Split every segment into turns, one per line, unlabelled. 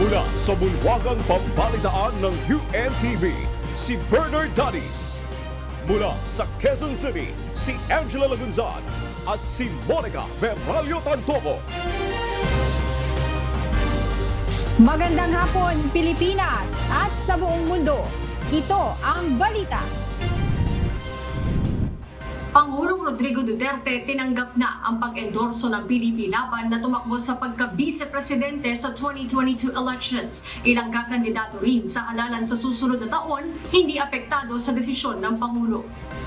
Mula sa bulwagang pambalitaan ng UNTV, si Bernard Danis. Mula sa Quezon City, si Angela Lagunzan at si Monica Verralio Tantoco.
Magandang hapon, Pilipinas at sa buong mundo. Ito ang Balita. Pangulong Rodrigo Duterte tinanggap na ang pag-endorso ng PDP-Laban na tumakbo sa pagka-vice-presidente sa 2022 elections. Ilang kakandidato rin sa halalan sa susunod na taon hindi apektado sa desisyon ng Pangulo.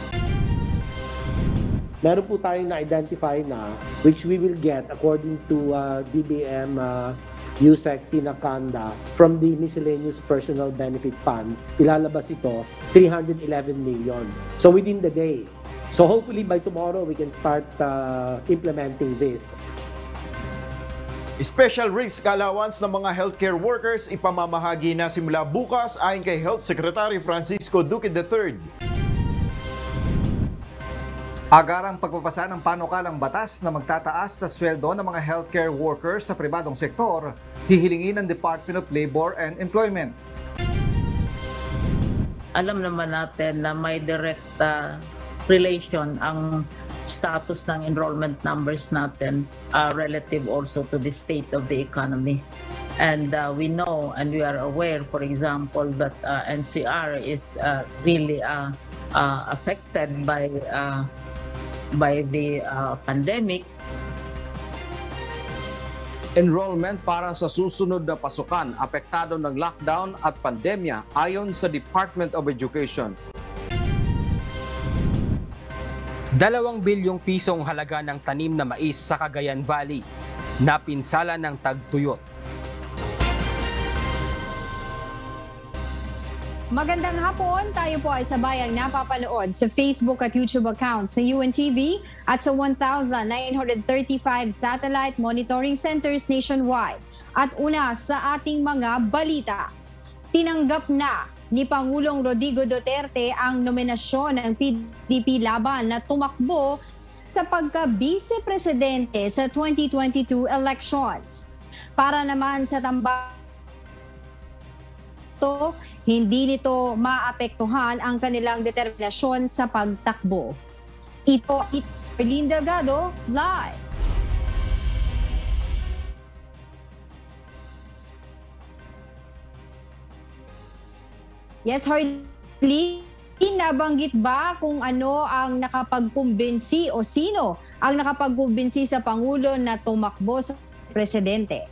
Meron po tayong na-identify na which we will get according to DBM USEC Tinakanda from the Miscellaneous Personal Benefit Fund. Ilalabas ito 311 million. So within the day. So hopefully by tomorrow we can start implementing this.
Special risk allowance ng mga healthcare workers ipamamahagi na simula bukas ayon kay Health Secretary Francisco Duque III.
Agarang pagpapasa ng panukalang batas na magtataas sa sweldo ng mga healthcare workers sa pribadong sektor, hihilingin ng Department of Labor and Employment.
Alam naman natin na may direct relation ang status ng enrollment numbers natin relative also to the state of the economy. And we know and we are aware, for example, that NCR is really affected by the pandemic.
Enrollment para sa susunod na pasukan apektado ng lockdown at pandemya ayon sa Department of Education.
2 bilyong pisong halaga ng tanim na mais sa Cagayan Valley, napinsala ng tagtuyot.
Magandang hapon, tayo po ay sabayang napapanood sa Facebook at YouTube accounts sa UNTV at sa 1,935 satellite monitoring centers nationwide. At una sa ating mga balita, tinanggap na ni Pangulong Rodrigo Duterte ang nominasyon ng PDP-Laban na tumakbo sa pagka-vice-presidente sa 2022 elections. Para naman sa hindi nito maapektuhan ang kanilang determinasyon sa pagtakbo. Ito ay Arlene Delgado, live. Yes, Harley, nabanggit ba kung ano ang nakapagkumbinsi o sino ang nakapagkumbinsi sa Pangulo na tumakbo sa presidente?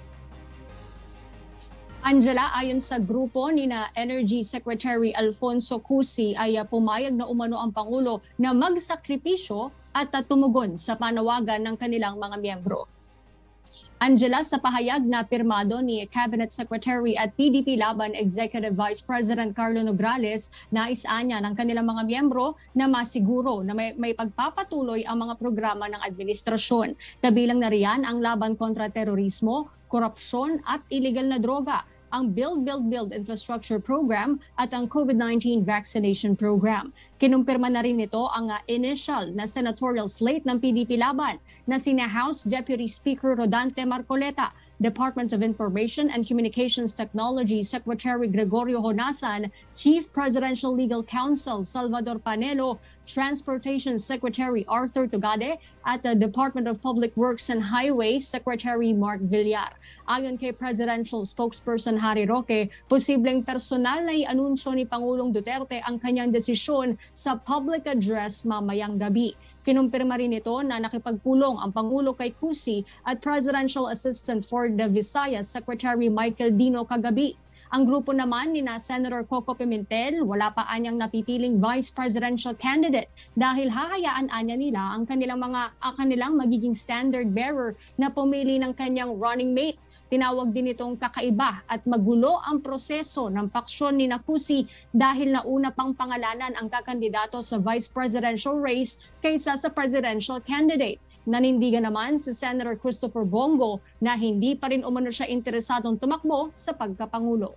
Angela, ayon sa grupo ni na Energy Secretary Alfonso Cusi ay pumayag na umano ang Pangulo na magsakripisyo at tumugon sa panawagan ng kanilang mga miyembro. Angela, sa pahayag na pirmado ni Cabinet Secretary at PDP-Laban Executive Vice President Carlo Nograles, nais-a niya ng kanilang mga miyembro na masiguro na may pagpapatuloy ang mga programa ng administrasyon. Kabilang na riyan ang laban kontra terorismo, korupsyon at illegal na droga, ang Build Infrastructure Program at ang COVID-19 Vaccination Program. Kinumpirma na rin nito ang initial na senatorial slate ng PDP-Laban na sina House Deputy Speaker Rodante Marcoleta, Department of Information and Communications Technology Secretary Gregorio Honasan, Chief Presidential Legal Counsel Salvador Panelo, Transportation Secretary Arthur Tugade at the Department of Public Works and Highways Secretary Mark Villar. Ayon kay Presidential Spokesperson Harry Roque, posibleng personal na i-anunsyo ni Pangulong Duterte ang kanyang desisyon sa public address mamayang gabi. Kinumpirma rin ito na nakipagpulong ang Pangulo kay Cusi at Presidential Assistant for the Visayas Secretary Michael Dino kagabi. Ang grupo naman ni na Senator Coco Pimentel wala pa anyang napipiling vice presidential candidate dahil hahayaan anya nila ang kanilang magiging standard bearer na pumili ng kanyang running mate. Tinawag din itong kakaiba at magulo ang proseso ng paksyon ni Cusi dahil nauna pang pangalanan ang kakandidato sa vice presidential race kaysa sa presidential candidate. Nanindigan naman si Senator Christopher Bongo na hindi pa rin umano siya interesadong tumakbo sa pagkapangulo.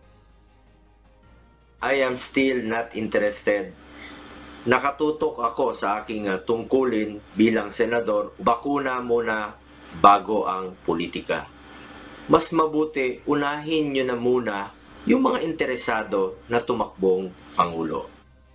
I am still not interested. Nakatutok ako sa aking tungkulin bilang senador. Bakuna muna bago ang politika. mas mabuti unahin nyo na muna yung mga interesado na tumakbong Pangulo.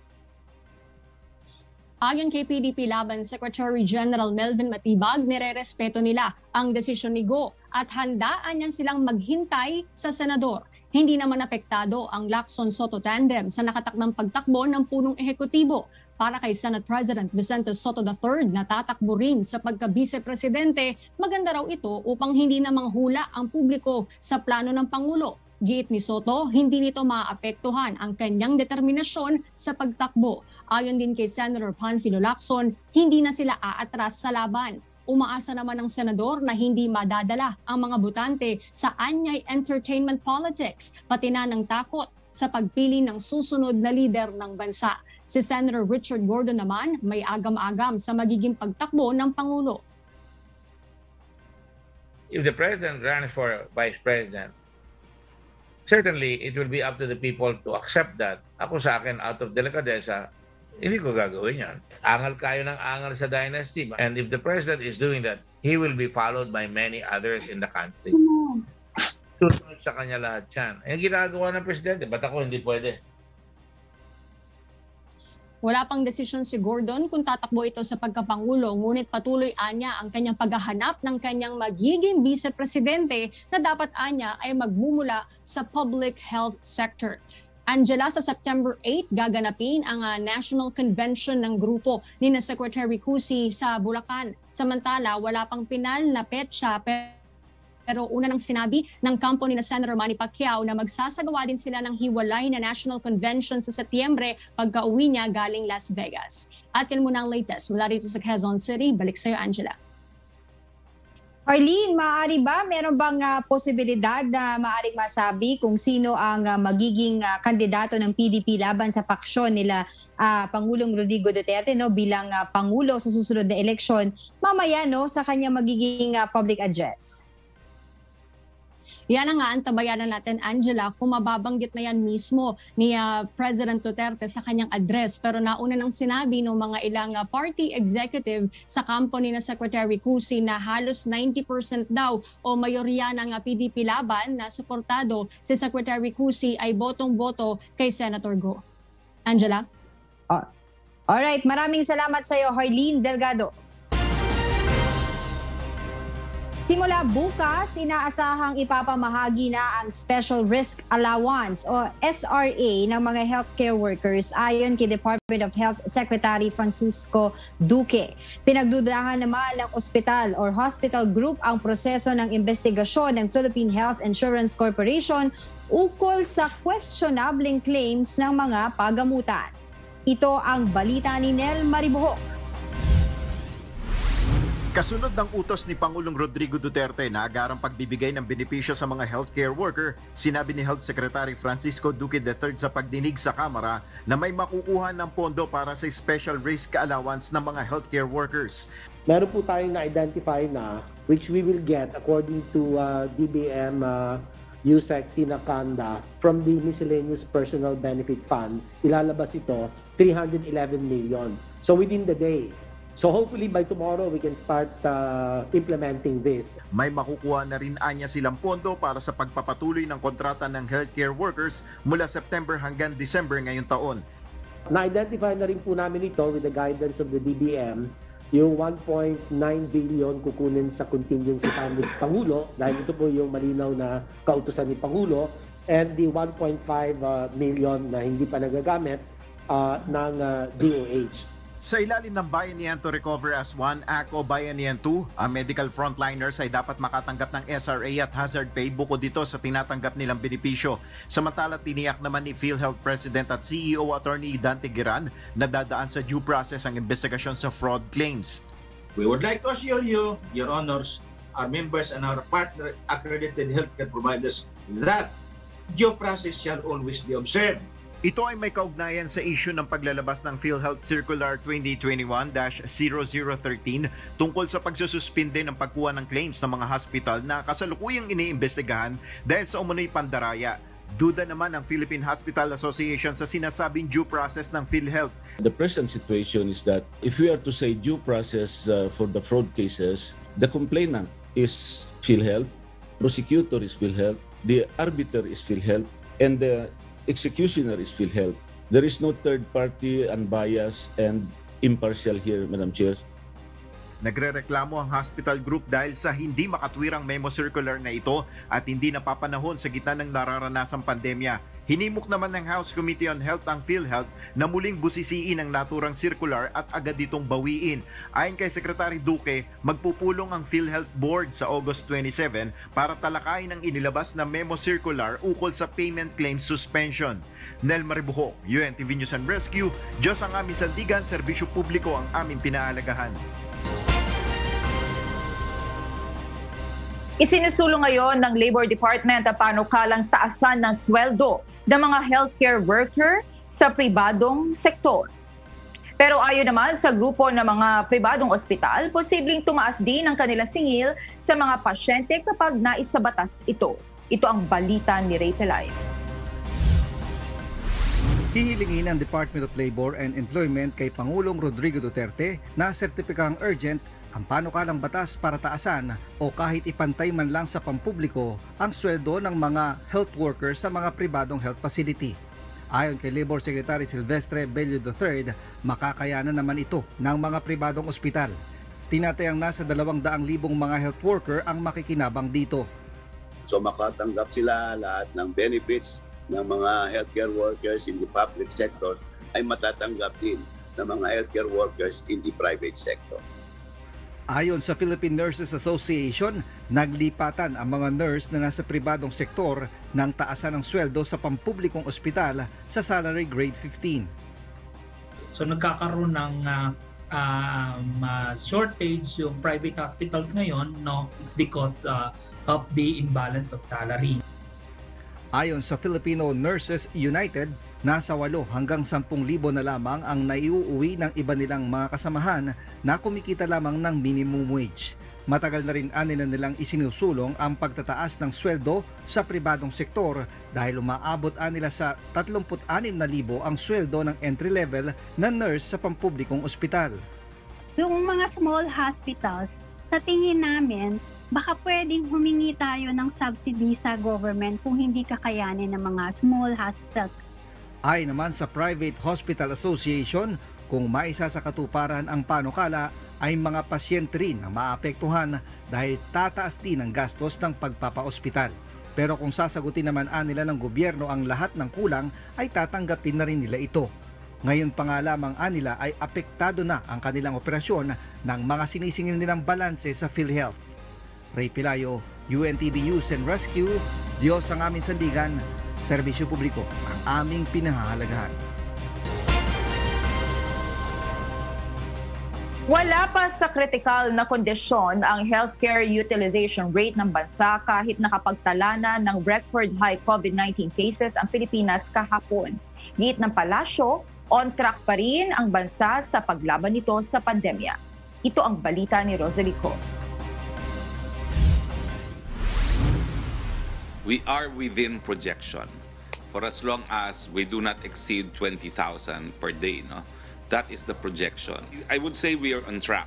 Ayon kay PDP-Laban Secretary General Melvin Matibag, nirerespeto nila ang desisyon ni Go at handaan niyan silang maghintay sa senador. Hindi naman apektado ang Lacson-Soto tandem sa nakatakdang pagtakbo ng punong ehekutibo. Para kay Senate President Vicente Soto III na tatakbo rin sa pagka-vice-presidente, maganda raw ito upang hindi na manghula ang publiko sa plano ng Pangulo. Giit ni Soto, hindi nito maapektuhan ang kanyang determinasyon sa pagtakbo. Ayon din kay Senator Panfilo Lacson, hindi na sila aatras sa laban. Umaasa naman ng senador na hindi madadala ang mga botante sa anyay entertainment politics, pati na ng takot sa pagpili ng susunod na lider ng bansa. Si Senator Richard Gordon naman may agam-agam sa magiging pagtakbo ng Pangulo.
If the President runs for Vice President, certainly it will be up to the people to accept that. Ako sa akin, out of delicadeza, hindi ko gagawin yan. Angal kayo ng angal sa dynasty. And if the President is doing that, he will be followed by many others in the country. Susunod sa kanya lahat yan. Yung ginagawa ng Presidente, ba't ako hindi pwede?
Wala pang desisyon si Gordon kung tatakbo ito sa pagkapangulo, ngunit patuloy anya ang kanyang paghahanap ng kanyang magiging vice-presidente na dapat anya ay magmumula sa public health sector. Angela, sa September 8, gaganapin ang National Convention ng grupo ni na Secretary Cusi sa Bulacan. Samantala, wala pang pinal na petsa pero una nang sinabi ng kampo ni na Senator Manny Pacquiao na magsasagawa din sila ng hiwalay na National Convention sa Setyembre pagka-uwi niya galing Las Vegas. At yan muna ang latest mula dito sa Quezon City. Balik sa iyo, Angela.
Arlene, maaari ba? Meron bang posibilidad na maaaring masabi kung sino ang magiging kandidato ng PDP-Laban sa paksyon nila Pangulong Rodrigo Duterte bilang Pangulo sa susunod na eleksyon mamaya sa kanyang magiging public address?
Yan ang antabayanan natin, Angela, kung mababanggit na yan mismo ni President Duterte sa kanyang address. Pero nauna nang sinabi ng mga ilang party executive sa kampo ni na Secretary Cusi na halos 90% daw o mayorya ng PDP-Laban na suportado si Secretary Cusi ay botong-boto kay Senator Go. Angela?
Alright, maraming salamat sa iyo, Harleen Delgado. Simula bukas, inaasahang ipapamahagi na ang Special Risk Allowance o SRA ng mga healthcare workers ayon kay Department of Health Secretary Francisco Duque. Pinagdudahan naman ng ospital or hospital group ang proseso ng investigasyon ng Philippine Health Insurance Corporation ukol sa questionable claims ng mga pagamutan. Ito ang balita ni Nel Maribuhok.
Kasunod ng utos ni Pangulong Rodrigo Duterte na agarang pagbibigay ng benepisyo sa mga healthcare worker, sinabi ni Health Secretary Francisco Duque III sa pagdinig sa Kamara na may makukuha ng pondo para sa special risk allowance ng mga healthcare workers.
Meron po tayong na-identify na which we will get according to DBM USEC tinanggap from the Miscellaneous Personal Benefit Fund. Ilalabas ito 311 million. So within the day. So hopefully by tomorrow we can start implementing this.
May makukuha na rin anya silang pondo para sa pagpapatuloy ng kontrata ng healthcare workers mula September hanggang December ngayong taon.
Na-identify na rin po namin ito with the guidance of the DBM, yung 1.9 billion kukunin sa contingency fund ni Pangulo dahil ito po yung malinaw na kautusan ni Pangulo, and the 1.5 million na hindi pa nagagamit ng DOH.
Sa ilalim ng Bayanihan to Recover as One Act o Bayanihan 2, ang medical frontliners ay dapat makatanggap ng SRA at hazard pay bukod dito sa tinatanggap nilang benepisyo. Samantala, tiniyak naman ni PhilHealth President at CEO Attorney Dante Giran na dadaan sa due process ang investigasyon sa fraud claims.
We would like to assure you, Your Honors, our members and our partner accredited healthcare providers that due process shall always be observed.
Ito ay may kaugnayan sa issue ng paglalabas ng PhilHealth Circular 2021-0013 tungkol sa pagsususpinde ng pagkuha ng claims ng mga hospital na kasalukuyang iniimbestigahan dahil sa umunoy pandaraya. Duda naman ang Philippine Hospital Association sa sinasabing due process ng PhilHealth.
The present situation is that if we are to say due process for the fraud cases, the complainant is PhilHealth, prosecutor is PhilHealth, the arbiter is PhilHealth, and the executioner is PhilHealth. There is no third party, unbiased, and impartial here, Madam Chair.
Nagrereklamo ang hospital group dahil sa hindi makatwirang memo circular na ito at hindi napapanahon sa gitna ng nararanasang pandemya. Hinimok naman ng House Committee on Health ang PhilHealth na muling busisiin ang naturang circular at agad itong bawiin. Ayon kay Secretary Duque, magpupulong ang PhilHealth Board sa August 27 para talakayin ang inilabas na memo circular ukol sa payment claims suspension. Nel Maribuhok, UNTV News and Rescue, Diyos ang aming sandigan, serbisyo publiko ang aming pinaalagahan.
Isinusulong ngayon ng Labor Department ang panukalang taasan ng sweldo ng mga healthcare worker sa pribadong sektor. Pero ayon naman sa grupo ng mga pribadong ospital, posibleng tumaas din ang kanilang singil sa mga pasyente kapag naisabatas ito. Ito ang balita ni Ray Pelayo.
Hihilingin ng Department of Labor and Employment kay Pangulong Rodrigo Duterte na sertipikang urgent ang panukalang batas para taasan o kahit ipantay man lang sa pampubliko ang sweldo ng mga health workers sa mga pribadong health facility. Ayon kay Labor Secretary Silvestre Bello III, makakayanan naman ito ng mga pribadong ospital. Tinatayang nasa 200,000 mga health worker ang makikinabang dito.
So makatanggap sila lahat ng benefits ng mga healthcare workers in the public sector ay matatanggap din ng mga healthcare workers in the private sector.
Ayon sa Philippine Nurses Association, naglipatan ang mga nurse na nasa pribadong sektor ng taasan ng sweldo sa pampublikong ospital sa salary grade 15.
So nagkakaroon ng shortage yung private hospitals ngayon, no? It's because of the imbalance of salary.
Ayon sa Filipino Nurses United, nasa 8 hanggang 10,000 na lamang ang naiuuwi ng iba nilang mga kasamahan na kumikita lamang ng minimum wage. Matagal na rin nilang isinusulong ang pagtataas ng sweldo sa pribadong sektor dahil umaabot nila sa 36,000 ang sweldo ng entry-level na nurse sa pampublikong ospital.
Yung mga small hospitals, sa tingin namin, baka pwedeng humingi tayo ng subsidy sa government kung hindi kakayanin ng mga small hospitals.
Ay naman sa Private Hospital Association, kung maisa sa katuparan ang panukala ay mga pasyente rin ang maapektuhan dahil tataas din ang gastos ng pagpapaospital. Pero kung sasagutin naman nila ng gobyerno ang lahat ng kulang ay tatanggapin na rin nila ito. Ngayon pa nga lamang nila ay apektado na ang kanilang operasyon ng mga sinisingil nilang balanse sa PhilHealth. Ray Pelayo, UNTV News and Rescue, Diyos ang aming sandigan, serbisyo publiko ang aming pinahahalagahan.
Wala pa sa kritikal na kondisyon ang healthcare utilization rate ng bansa kahit nakapagtala na ng record high COVID-19 cases ang Pilipinas kahapon. Giit ng palasyo, on track pa rin ang bansa sa paglaban nito sa pandemya. Ito ang balita ni Rosalie Cos.
We are within projection for as long as we do not exceed 20,000 per day. No? That is the projection. I would say we are on track.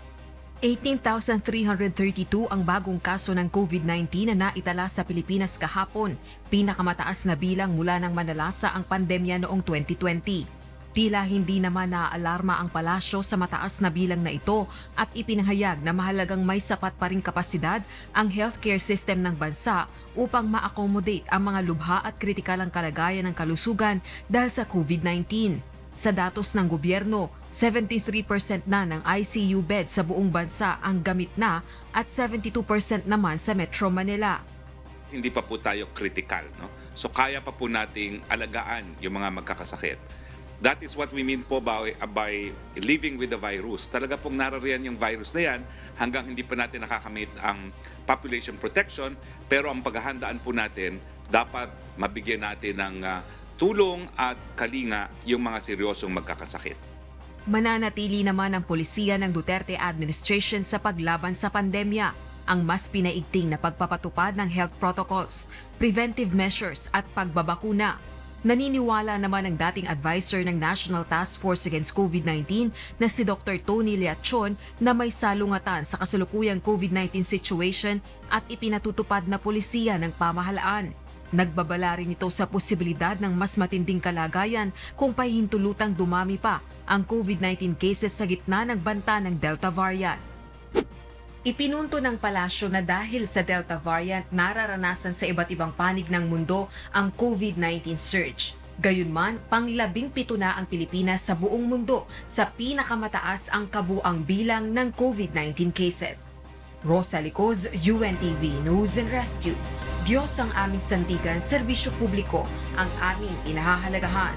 18,332 ang bagong kaso ng COVID-19 na naitala sa Pilipinas kahapon, pinakamataas na bilang mula nang manalasa ang pandemya noong 2020. Tila hindi naman naaalarma ang palasyo sa mataas na bilang na ito at ipinahayag na mahalagang may sapat pa ring kapasidad ang healthcare system ng bansa upang ma-accommodate ang mga lubha at kritikalang kalagayan ng kalusugan dahil sa COVID-19. Sa datos ng gobyerno, 73% na ng ICU bed sa buong bansa ang gamit na at 72% naman sa Metro Manila.
Hindi pa po tayo critical, no? So kaya pa po nating alagaan yung mga magkakasakit. That is what we mean po by living with the virus. Talaga pong narariyan yung virus na yan hanggang hindi pa natin nakakamit ang population protection, pero ang paghahandaan po natin, dapat mabigyan natin ng tulong at kalinga yung mga seryosong magkakasakit.
Mananatili naman ang polisiya ng Duterte administration sa paglaban sa pandemya. Ang mas pinaigting na pagpapatupad ng health protocols, preventive measures at pagbabakuna. Naniniwala naman ang dating advisor ng National Task Force Against COVID-19 na si Dr. Tony Liachon na may salungatan sa kasalukuyang COVID-19 situation at ipinatutupad na polisiya ng pamahalaan. Nagbabala rin ito sa posibilidad ng mas matinding kalagayan kung pahihintulutang dumami pa ang COVID-19 cases sa gitna ng banta ng Delta variant. Ipinunto ng palasyo na dahil sa Delta variant, nararanasan sa iba't ibang panig ng mundo ang COVID-19 surge. Gayunman, pang-17 na ang Pilipinas sa buong mundo sa pinakamataas ang kabuang bilang ng COVID-19 cases. Rosa Licoz, UNTV News and Rescue. Diyos ang aming sandigan, serbisyo publiko ang aming inahahalagahan.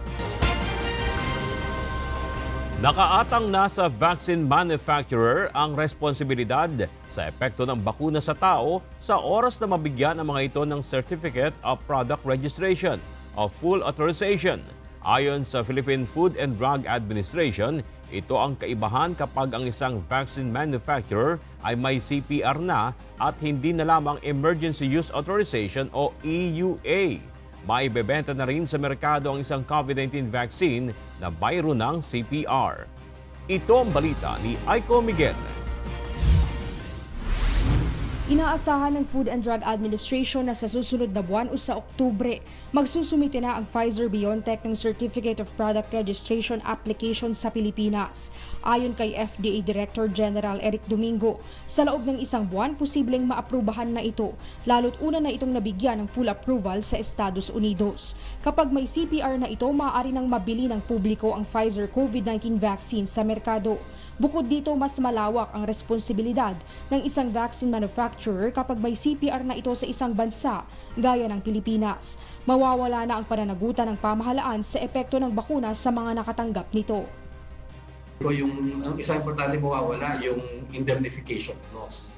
Nakaatang nasa vaccine manufacturer ang responsibilidad sa epekto ng bakuna sa tao sa oras na mabigyan ang mga ito ng Certificate of Product Registration o Full Authorization. Ayon sa Philippine Food and Drug Administration, ito ang kaibahan kapag ang isang vaccine manufacturer ay may CPR na at hindi na lamang Emergency Use Authorization o EUA. Maibebenta na rin sa merkado ang isang COVID-19 vaccine na mayroon ng CPR. Ito ang balita ni Aiko Miguel.
Inaasahan ng Food and Drug Administration na sa susunod na buwan o sa Oktubre, magsusumite na ang Pfizer-BioNTech ng Certificate of Product Registration application sa Pilipinas. Ayon kay FDA Director General Eric Domingo, sa loob ng isang buwan, posibleng maaprubahan na ito, lalo't una na itong nabigyan ng full approval sa Estados Unidos. Kapag may CPR na ito, maaari nang mabili ng publiko ang Pfizer COVID-19 vaccine sa merkado. Bukod dito, mas malawak ang responsibilidad ng isang vaccine manufacturer kapag may CPR na ito sa isang bansa gaya ng Pilipinas. Mawawala na ang pananagutan ng pamahalaan sa epekto ng bakuna sa mga nakatanggap nito.
Ang isang importante mawawala yung indemnification clause.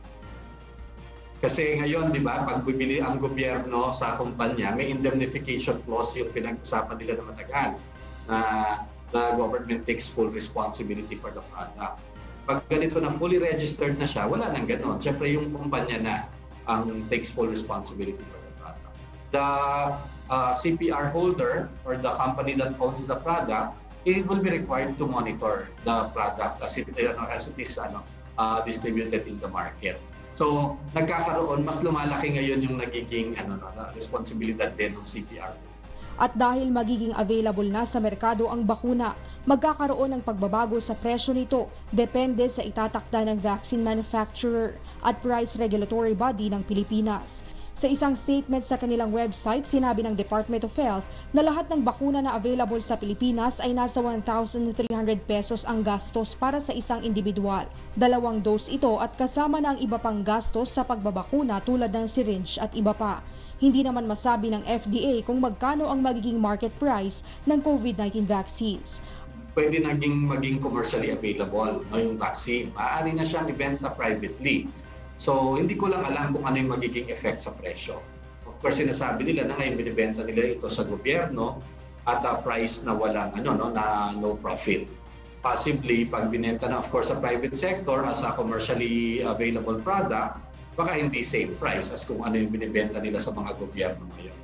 Kasi ngayon, di ba, pag bibili ang gobyerno sa kumpanya, may indemnification clause yung pinag-usapan nila na matagal na the government takes full responsibility for the product. Pag ganito na fully registered na siya, wala nang ganon. Siyempre yung kumpanya na ang takes full responsibility for the product. The CPR holder or the company that owns the product, it will be required to monitor the product as it is distributed in the market. So nagkakaroon, mas lumalaki ngayon yung nagiging responsibilidad din ng CPR.
At dahil magiging available na sa merkado ang bakuna, magkakaroon ng pagbabago sa presyo nito depende sa itatakda ng vaccine manufacturer at price regulatory body ng Pilipinas. Sa isang statement sa kanilang website, sinabi ng Department of Health na lahat ng bakuna na available sa Pilipinas ay nasa 1,300 pesos ang gastos para sa isang individual. 2 dose ito at kasama na ang iba pang gastos sa pagbabakuna tulad ng syringe at iba pa. Hindi naman masabi ng FDA kung magkano ang magiging market price ng COVID-19 vaccines.
Pwede maging commercially available yung vaccine. Maaari na siyang ibenta privately. So hindi ko lang alam kung ano yung magiging effect sa presyo. Of course, sinasabi nila na ngayon binibenta nila ito sa gobyerno at a price na walang na no profit. Possibly pag binenta na of course sa private sector as a commercially available product, baka hindi same price as kung ano yung binibenta nila sa mga gobyerno ngayon.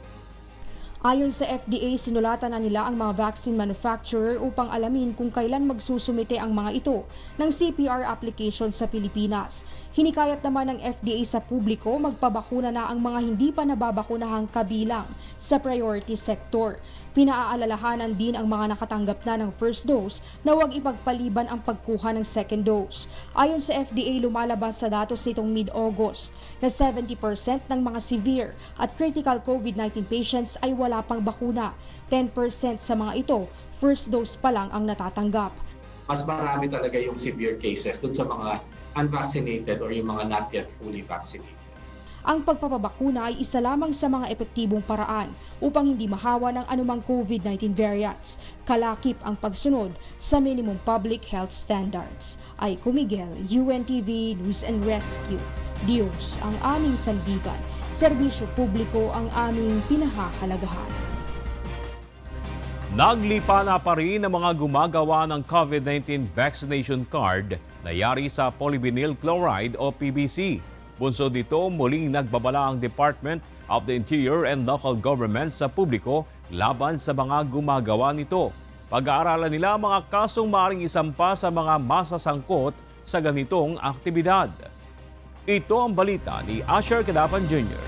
Ayon sa FDA, sinulatan na nila ang mga vaccine manufacturer upang alamin kung kailan magsusumite ang mga ito ng CPR application sa Pilipinas. Hinikayat naman ng FDA sa publiko magpabakuna na ang mga hindi pa nababakunahang kabilang sa priority sector. Pinaaalalahanan din ang mga nakatanggap na ng first dose na huwag ipagpaliban ang pagkuha ng second dose. Ayon sa FDA, lumalabas sa datos nitong mid-August na 70% ng mga severe at critical COVID-19 patients ay wala pang bakuna. 10% sa mga ito, first dose pa lang ang natatanggap.
Mas marami talaga yung severe cases dun sa mga unvaccinated or yung mga not yet fully vaccinated.
Ang pagpapabakuna ay isa lamang sa mga epektibong paraan upang hindi mahawa ng anumang COVID-19 variants. Kalakip ang pagsunod sa minimum public health standards. Aiko Miguel, UNTV News and Rescue. Diyos ang aming sandigan. Serbisyo publiko ang aming pinahahalagahan.
Naglipana pa rin ang mga gumagawa ng COVID-19 vaccination card na yari sa polyvinyl chloride o PVC. Bunsod dito, muling nagbabala ang department of the Interior and Local Government sa publiko laban sa mga gumagawa nito. Pag-aaralan nila ang mga kasong maaaring isampa sa mga masasangkot sa ganitong aktibidad. Ito ang balita ni Asher Cadapan Jr.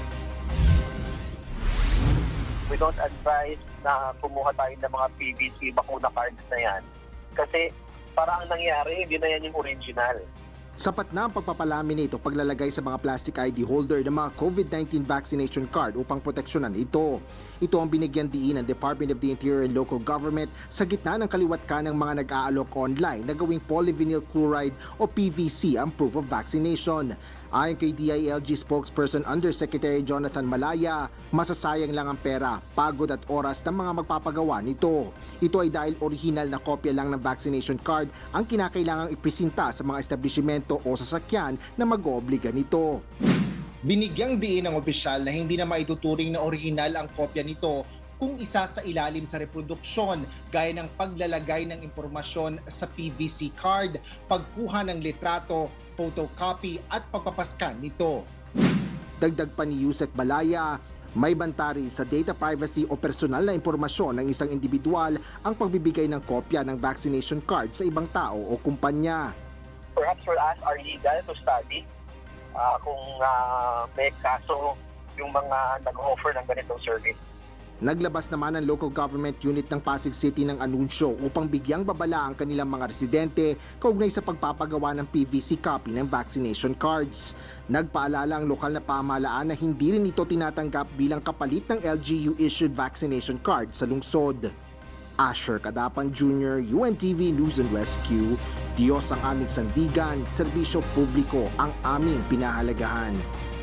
We don't advise na kumuha tayo ng mga PVC bakuna cards na yan. Kasi parang ang nangyari, hindi na yan yung original.
Sapat na ang pagpapalaminate o paglalagay sa mga plastic ID holder ng mga COVID-19 vaccination card upang proteksyonan ito. Ito ang binigyan diin ng Department of the Interior and Local Government sa gitna ng kaliwat-ka ng mga nag-aalok online na gawing polyvinyl chloride o PVC ang proof of vaccination. Ayon kay DILG spokesperson Undersecretary Jonathan Malaya, masasayang lang ang pera, pagod at oras ng mga magpapagawa nito. Ito ay dahil original na kopya lang ng vaccination card ang kinakailangang ipresenta sa mga establishmento o sasakyan na mag-oobliga nito.
Binigyang diin ng opisyal na hindi na maituturing na original ang kopya nito kung isa sa ilalim sa reproduksyon gaya ng paglalagay ng impormasyon sa PVC card, pagkuha ng litrato, photocopy at pagpapaskan nito.
Dagdag pa ni Yusek Balaya, may bantari sa data privacy o personal na impormasyon ng isang individual ang pagbibigay ng kopya ng vaccination card sa ibang tao o kumpanya.
Perhaps for us are legal to study kung may kaso yung mga nag-offer ng ganitong service.
Naglabas naman ang local government unit ng Pasig City ng anunsyo upang bigyang babala ang kanilang mga residente kaugnay sa pagpapagawa ng PVC copy ng vaccination cards. Nagpaalala ang lokal na pamahalaan na hindi rin ito tinatanggap bilang kapalit ng LGU-issued vaccination card sa lungsod. Asher Cadapan Jr., UNTV News and Rescue. Diyos ang aming sandigan, serbisyo publiko ang aming pinahalagahan.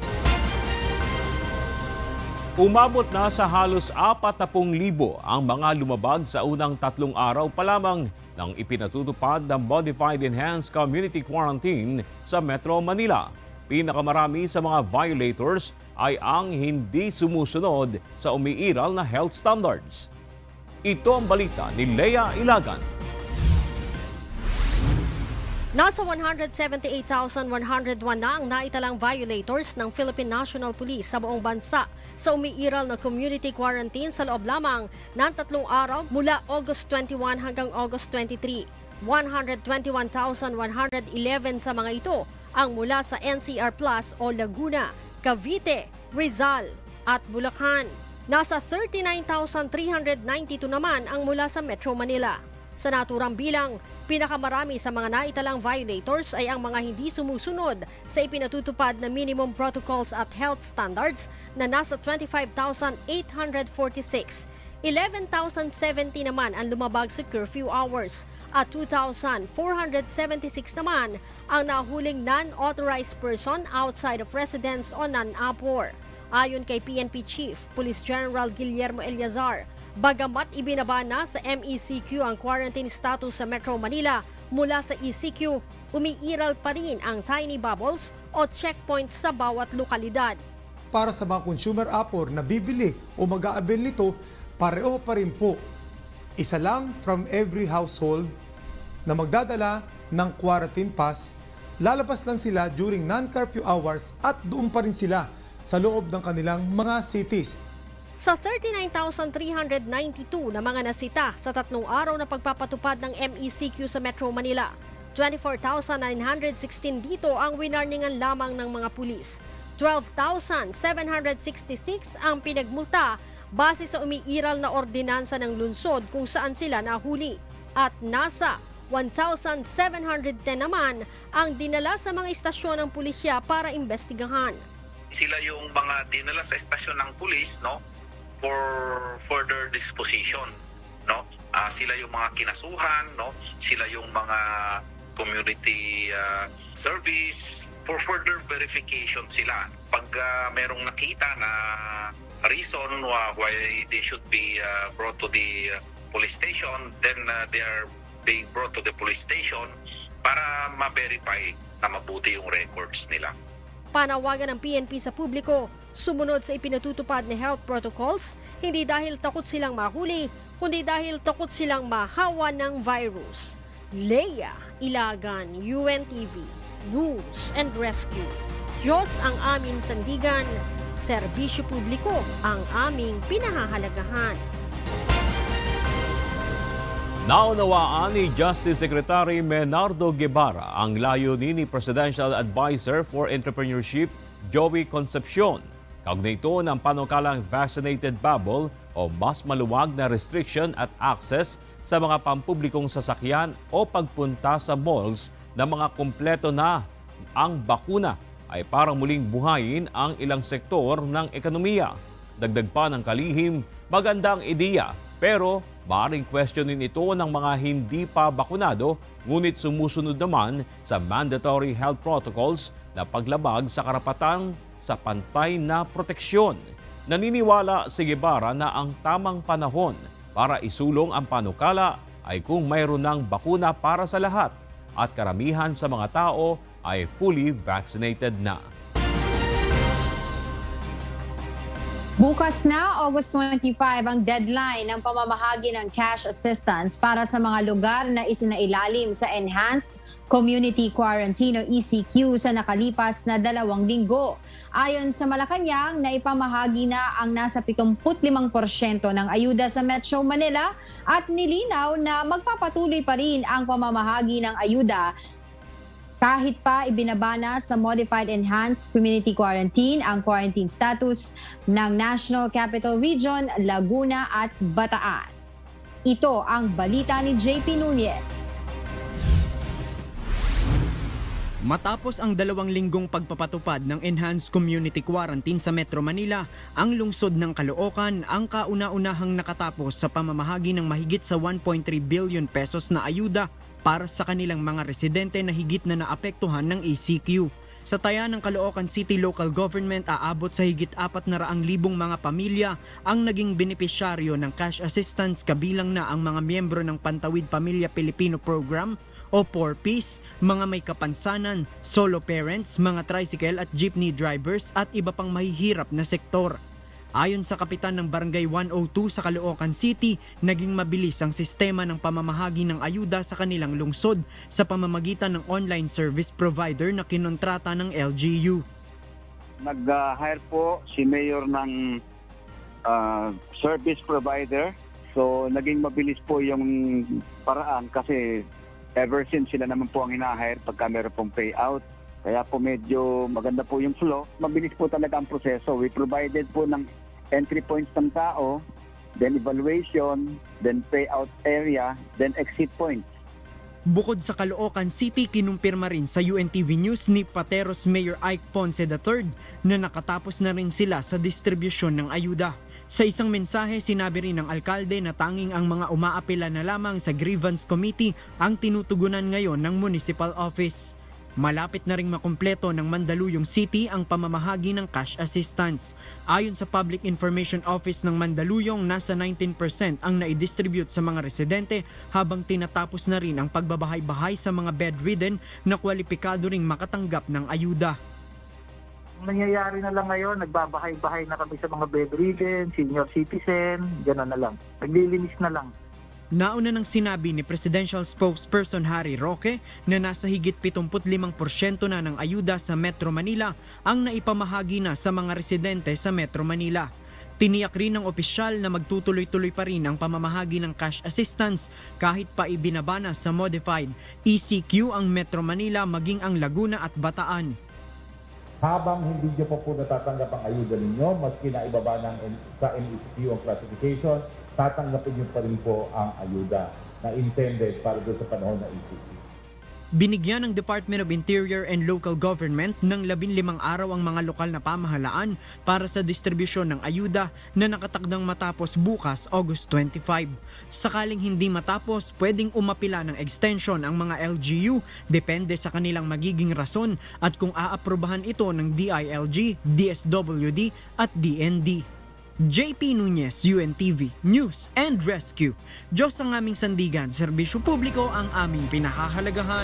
Umabot na sa halos 40,000 ang mga lumabag sa unang 3 araw pa lamang nang ipinatutupad ng Modified Enhanced Community Quarantine sa Metro Manila. Pinakamarami sa mga violators ay ang hindi sumusunod sa umiiral na health standards. Ito ang balita ni Lea Ilagan.
Nasa 178,101 na ang naitalang violators ng Philippine National Police sa buong bansa sa umiiral na community quarantine sa loob lamang ng 3 araw mula August 21 hanggang August 23. 121,111 sa mga ito ang mula sa NCR Plus o Laguna, Cavite, Rizal at Bulacan. Nasa 39,392 naman ang mula sa Metro Manila. Sa naturang bilang, pinakamarami sa mga naitalang violators ay ang mga hindi sumusunod sa ipinatutupad na minimum protocols at health standards na nasa 25,846. 11,070 naman ang lumabag sa curfew hours at 2,476 naman ang nahuling non-authorized person outside of residence o non-APOR. Ayon kay PNP Chief Police General Guillermo Eliazar, bagamat ibinaba na sa MECQ ang quarantine status sa Metro Manila mula sa ECQ, umiiral pa rin ang tiny bubbles o checkpoints sa bawat lokalidad.
Para sa mga consumer APOR na bibili o mag-aabil nito, pareho pa rin po. Isa lang from every household na magdadala ng quarantine pass, lalabas lang sila during non-curfew hours at doon pa rin sila sa loob ng kanilang mga cities.
Sa 39,392 na mga nasita sa 3 araw na pagpapatupad ng MECQ sa Metro Manila, 24,916 dito ang winarningan lamang ng mga pulis. 12,766 ang pinagmulta base sa umiiral na ordinansa ng lungsod kung saan sila nahuli. At nasa 1,710 naman ang dinala sa mga istasyon ng pulisya para imbestigahan.
Sila yung mga dinala sa estasyon ng pulis, no, for further disposition, no. Sila yung mga kinasuhan, no. Sila yung mga community service for further verification sila. Pag merong nakita na reason why they should be brought to the police station, then they are being brought to the police station para ma-verify na mabuti yung records nila.
Panawagan ng PNP sa publiko, sumunod sa ipinatutupad na health protocols, hindi dahil takot silang mahuli, kundi dahil takot silang mahawa ng virus. Lea Ilagan, UNTV, News and Rescue. Diyos ang aming sandigan, Serbisyo publiko ang aming pinahahalagahan.
Naunawaan ni Justice Secretary Menardo Guevara ang layunin ni Presidential Advisor for Entrepreneurship Joey Concepcion. Kaugnay ito ng panukalang vaccinated bubble o mas maluwag na restriction at access sa mga pampublikong sasakyan o pagpunta sa malls na mga kumpleto na ang bakuna ay parang muling buhayin ang ilang sektor ng ekonomiya. Dagdag pa ng kalihim, magandang ideya pero maaaring questionin ito ng mga hindi pa bakunado ngunit sumusunod naman sa mandatory health protocols na paglabag sa karapatan sa pantay na proteksyon. Naniniwala si Guevara na ang tamang panahon para isulong ang panukala ay kung mayroon ng bakuna para sa lahat at karamihan sa mga tao ay fully vaccinated na.
Bukas na, August 25, ang deadline ng pamamahagi ng cash assistance para sa mga lugar na isinailalim sa Enhanced Community Quarantine o ECQ sa nakalipas na 2 linggo. Ayon sa Malacañang, naipamahagi na ang nasa 75% ng ayuda sa Metro Manila at nilinaw na magpapatuloy pa rin ang pamamahagi ng ayuda kahit pa ibinabana sa Modified Enhanced Community Quarantine ang quarantine status ng National Capital Region, Laguna at Bataan. Ito ang balita ni JP Nunez.
Matapos ang 2 linggong pagpapatupad ng Enhanced Community Quarantine sa Metro Manila, ang lungsod ng Caloocan ang kauna-unahang nakatapos sa pamamahagi ng mahigit sa 1.3 billion pesos na ayuda para sa kanilang mga residente na higit na naapektuhan ng ECQ. Sa taya ng Caloocan City Local Government, aabot sa higit 400,000 mga pamilya ang naging benepisyaryo ng cash assistance, kabilang na ang mga miyembro ng Pantawid Pamilya Pilipino Program o 4Ps, mga may kapansanan, solo parents, mga tricycle at jeepney drivers at iba pang mahihirap na sektor. Ayon sa kapitan ng Barangay 102 sa Caloocan City, naging mabilis ang sistema ng pamamahagi ng ayuda sa kanilang lungsod sa pamamagitan ng online service provider na kinontrata ng LGU.
Nag-hire po si Mayor ng service provider. So naging mabilis po yung paraan kasi ever since sila naman po ang hina-hire pagka meron pong payout. Kaya po medyo maganda po yung flow. Mabilis po talaga ang proseso. We provided po ng entry points ng tao, then evaluation, then payout area, then exit points.
Bukod sa Caloocan City, kinumpirma rin sa UNTV News ni Pateros Mayor Ike Ponce III na nakatapos na rin sila sa distribusyon ng ayuda. Sa isang mensahe, sinabi rin ng alkalde na tanging ang mga umaapela na lamang sa grievance committee ang tinutugunan ngayon ng municipal office. Malapit na ring makumpleto ng Mandaluyong City ang pamamahagi ng cash assistance. Ayon sa Public Information Office ng Mandaluyong, nasa 19% ang naidistribute sa mga residente habang tinatapos na rin ang pagbabahay-bahay sa mga bedridden na kwalipikado ring makatanggap ng ayuda.
Nangyayari na lang ngayon, nagbabahay-bahay na kami sa mga bedridden, senior citizen, gano'n na lang. Naglilinis na lang.
Nauna nang sinabi ni Presidential Spokesperson Harry Roque na nasa higit 75% na ng ayuda sa Metro Manila ang naipamahagi na sa mga residente sa Metro Manila. Tiniyak rin ng opisyal na magtutuloy-tuloy pa rin ang pamamahagi ng cash assistance kahit pa ibinabana sa Modified ECQ ang Metro Manila maging ang Laguna at Bataan.
Habang hindi nyo po natatanggap ang ayuda ninyo, maski na ibaba sa MECQ ang classification, tatanggapin nyo pa rin po ang ayuda na intended para doon sa panahon na ECQ.
Binigyan ng Department of Interior and Local Government ng 15 araw ang mga lokal na pamahalaan para sa distribusyon ng ayuda na nakatakdang matapos bukas, August 25. Sakaling hindi matapos, pwedeng umapila ng extension ang mga LGU depende sa kanilang magiging rason at kung aaprubahan ito ng DILG, DSWD at DND. JP Nunez, UNTV, News and Rescue. Diyos ang aming sandigan, serbisyo publiko ang aming pinahahalagahan.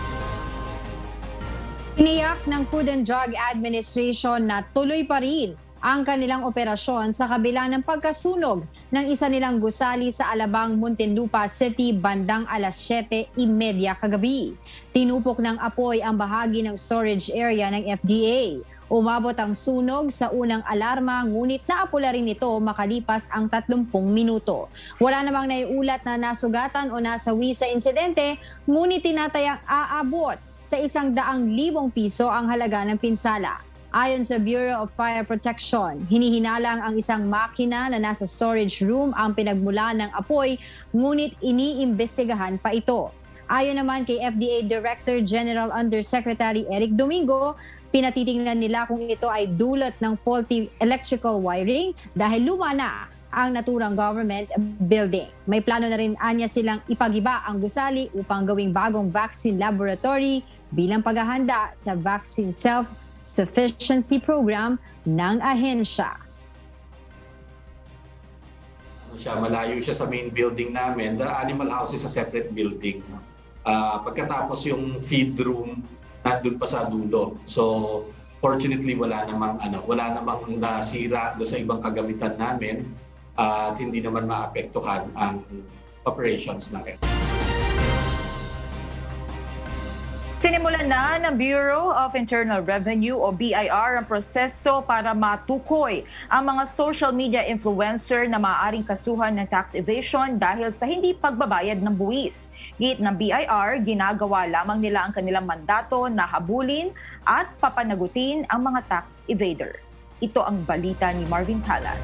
Tiniyak ng Food and Drug Administration na tuloy pa rin ang kanilang operasyon sa kabila ng pagkasunog ng isa nilang gusali sa Alabang, Muntinlupa City bandang alas 7:30 kagabi. Tinupok ng apoy ang bahagi ng storage area ng FDA. Umabot ang sunog sa unang alarma ngunit naapula rin ito makalipas ang 30 minuto. Wala namang naiulat na nasugatan o nasawi sa insidente ngunit tinatayang aabot sa 100,000 piso ang halaga ng pinsala. Ayon sa Bureau of Fire Protection, hinihinalang ang isang makina na nasa storage room ang pinagmulan ng apoy ngunit iniimbestigahan pa ito. Ayon naman kay FDA Director General Undersecretary Eric Domingo, pinatitingnan nila kung ito ay dulot ng faulty electrical wiring dahil luma na ang naturang government building. May plano na rin anya silang ipagiba ang gusali upang gawing bagong vaccine laboratory bilang paghahanda sa vaccine self-sufficiency program ng ahensya.
Malayo siya sa main building namin. The animal house is a separate building. Pagkatapos yung feed room, nandun pa sa dulo. So, fortunately, wala namang nasira do sa ibang kagamitan namin at hindi naman maapektuhan ang operations ng FDA.
Sinimulan na ng Bureau of Internal Revenue o BIR ang proseso para matukoy ang mga social media influencer na maaaring kasuhan ng tax evasion dahil sa hindi pagbabayad ng buwis. Git ng BIR, ginagawa lamang nila ang kanilang mandato na habulin at papanagutin ang mga tax evader. Ito ang balita ni Marvin Calas.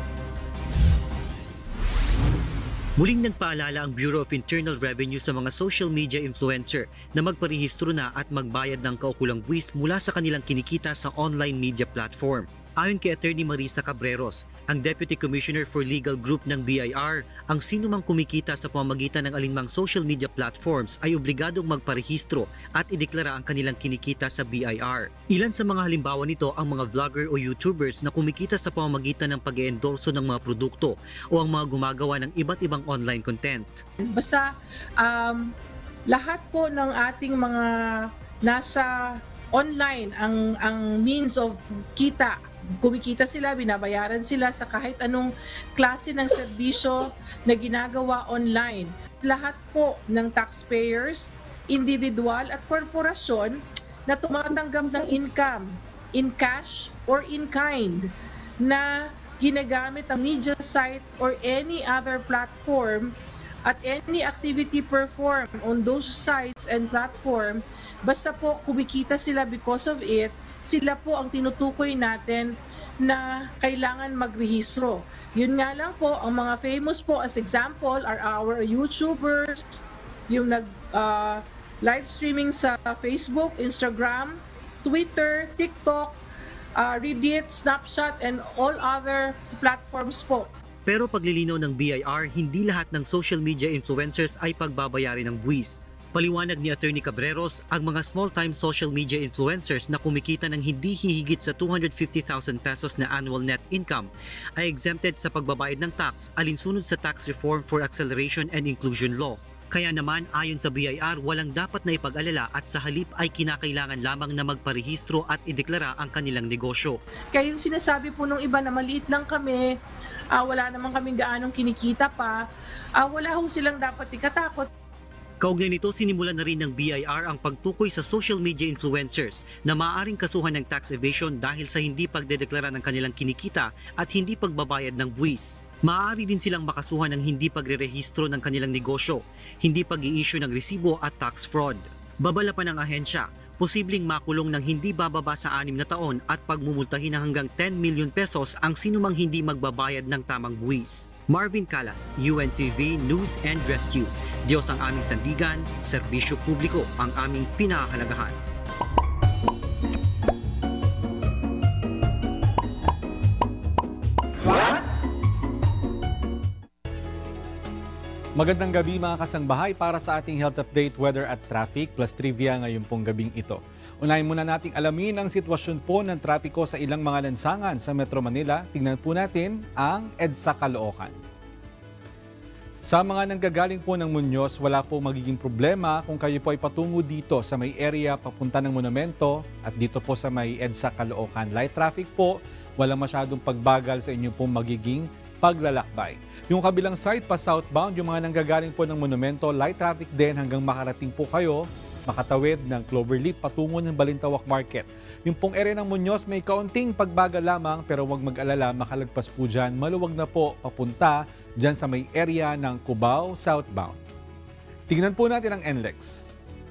Muling nagpaalala ang Bureau of Internal Revenue sa mga social media influencer na magparehistro na at magbayad ng kaukulang buwis mula sa kanilang kinikita sa online media platform. Ayon kay Attorney Marisa Cabreros, ang Deputy Commissioner for Legal Group ng BIR, ang sino mang kumikita sa pamamagitan ng alinmang social media platforms ay obligadong magparehistro at ideklara ang kanilang kinikita sa BIR. Ilan sa mga halimbawa nito ang mga vlogger o YouTubers na kumikita sa pamamagitan ng pag-eendorso ng mga produkto o ang mga gumagawa ng iba't ibang online content.
Basta lahat po ng ating mga nasa online ang means of kita. Kumikita sila, binabayaran sila sa kahit anong klase ng serbisyo na ginagawa online. Lahat po ng taxpayers, individual at korporasyon na tumatanggap ng income in cash or in kind na ginagamit ang media site or any other platform at any activity performed on those sites and platform, basta po kumikita sila because of it, sila po ang tinutukoy natin na kailangan magrehistro. Yun nga lang po, ang mga famous po as example are our YouTubers, yung live streaming sa Facebook, Instagram, Twitter, TikTok, Reddit, Snapchat, and all other platforms po.
Pero paglilinaw ng BIR, hindi lahat ng social media influencers ay pagbabayarin ng buwis. Paliwanag ni Attorney Cabreros, ang mga small-time social media influencers na kumikita ng hindi hihigit sa 250,000 pesos na annual net income ay exempted sa pagbabayad ng tax alinsunod sa Tax Reform for Acceleration and Inclusion Law. Kaya naman ayon sa BIR, walang dapat na ipag-alala at sa halip ay kinakailangan lamang na magparehistro at ideklara ang kanilang negosyo.
Kaya yung sinasabi po nung iba na maliit lang kami, wala naman kaming gaanong kinikita pa, wala ho silang dapat ikatakot.
Kaugnay nito, sinimulan na rin ng BIR ang pagtukoy sa social media influencers na maaaring kasuhan ng tax evasion dahil sa hindi pagdedeklara ng kanilang kinikita at hindi pagbabayad ng buwis. Maaari din silang makasuhan ng hindi pagrerehistro ng kanilang negosyo, hindi pag-i-issue ng resibo at tax fraud. Babala pa ng ahensya, posibleng makulong ng hindi bababa sa 6 na taon at pagmumultahin ng hanggang 10 million pesos ang sinumang hindi magbabayad ng tamang buwis. Marvin Calas, UNTV News and Rescue. Diyos ang aming sandigan, serbisyo publiko ang aming pinahahalagahan.
Magandang gabi mga kasangbahay para sa ating health update, weather at traffic plus trivia ngayon pong gabing ito. Unahin muna nating alamin ang sitwasyon po ng trapiko sa ilang mga lansangan sa Metro Manila. Tingnan po natin ang EDSA Caloocan. Sa mga nanggagaling po ng Muñoz, wala po magiging problema kung kayo po ay patungo dito sa may area papunta ng monumento at dito po sa may EDSA Caloocan. Light traffic po walang masyadong pagbagal sa inyong pong magiging paglalakbay. Yung kabilang side pa southbound, yung mga nanggagaling po ng monumento, light traffic din hanggang makarating po kayo, makatawid ng Cloverleaf patungo ng Balintawak Market. Yung pong area ng Muñoz may kaunting pagbagal lamang pero huwag mag-alala, makalagpas po dyan. Maluwag na po papunta dyan sa may area ng Cubao southbound. Tingnan po natin ang NLEX.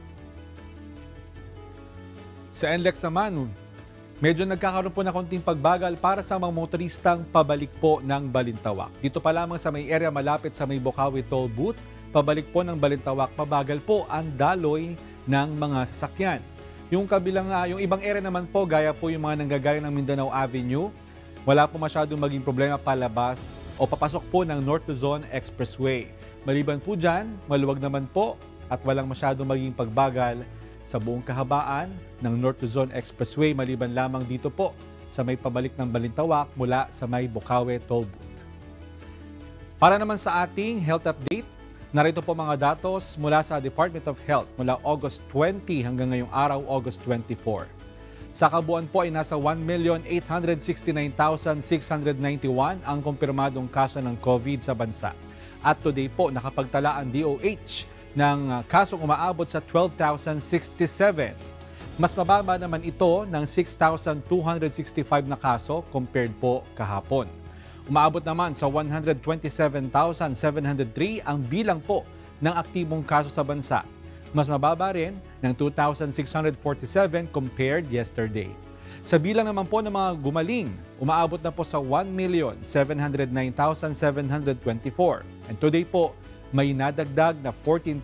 Sa NLEX naman, medyo nagkakaroon po na konting pagbagal para sa mga motoristang pabalik po ng Balintawak. Dito pa lamang sa may area malapit sa may Bocaue Toll Booth, pabalik po ng Balintawak, pabagal po ang daloy ng mga sasakyan. Yung kabilang, yung ibang area naman po, gaya po yung mga nanggagaling ng Mindanao Avenue, wala po masyadong maging problema palabas o papasok po ng North Luzon Expressway. Maliban po dyan, maluwag naman po at walang masyadong maging pagbagal sa buong kahabaan ng North Luzon Expressway, maliban lamang dito po sa may pabalik ng Balintawak mula sa may Bocaue Toll Booth. Para naman sa ating health update, narito po mga datos mula sa Department of Health mula August 20 hanggang ngayong araw, August 24. Sa kabuuan po ay nasa 1,869,691 ang kumpirmadong kaso ng COVID sa bansa. At today po nakapagtala ang DOH ng kasong umaabot sa 12,067. Mas mababa naman ito ng 6,265 na kaso compared po kahapon. Umaabot naman sa 127,703 ang bilang po ng aktibong kaso sa bansa. Mas mababa rin ng 2,647 compared yesterday. Sa bilang naman po ng mga gumaling, umaabot na po sa 1,709,724. And today po, may nadagdag na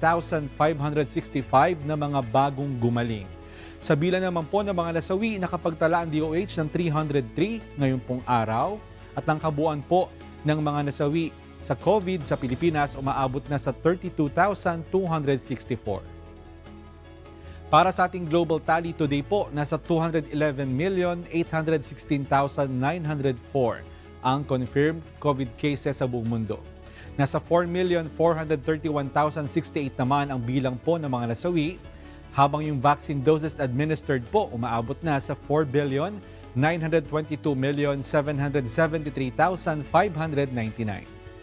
14,565 na mga bagong gumaling. Sa bilang naman po ng mga nasawi, nakapagtala ang DOH ng 303 ngayong pong araw. At ang kabuuan po ng mga nasawi sa COVID sa Pilipinas umaabot na sa 32,264. Para sa ating global tally today po, nasa 211,816,904 ang confirmed COVID cases sa buong mundo. Nasa 4,431,068 naman ang bilang po ng mga nasawi, habang yung vaccine doses administered po umaabot na sa 4,922,773,599.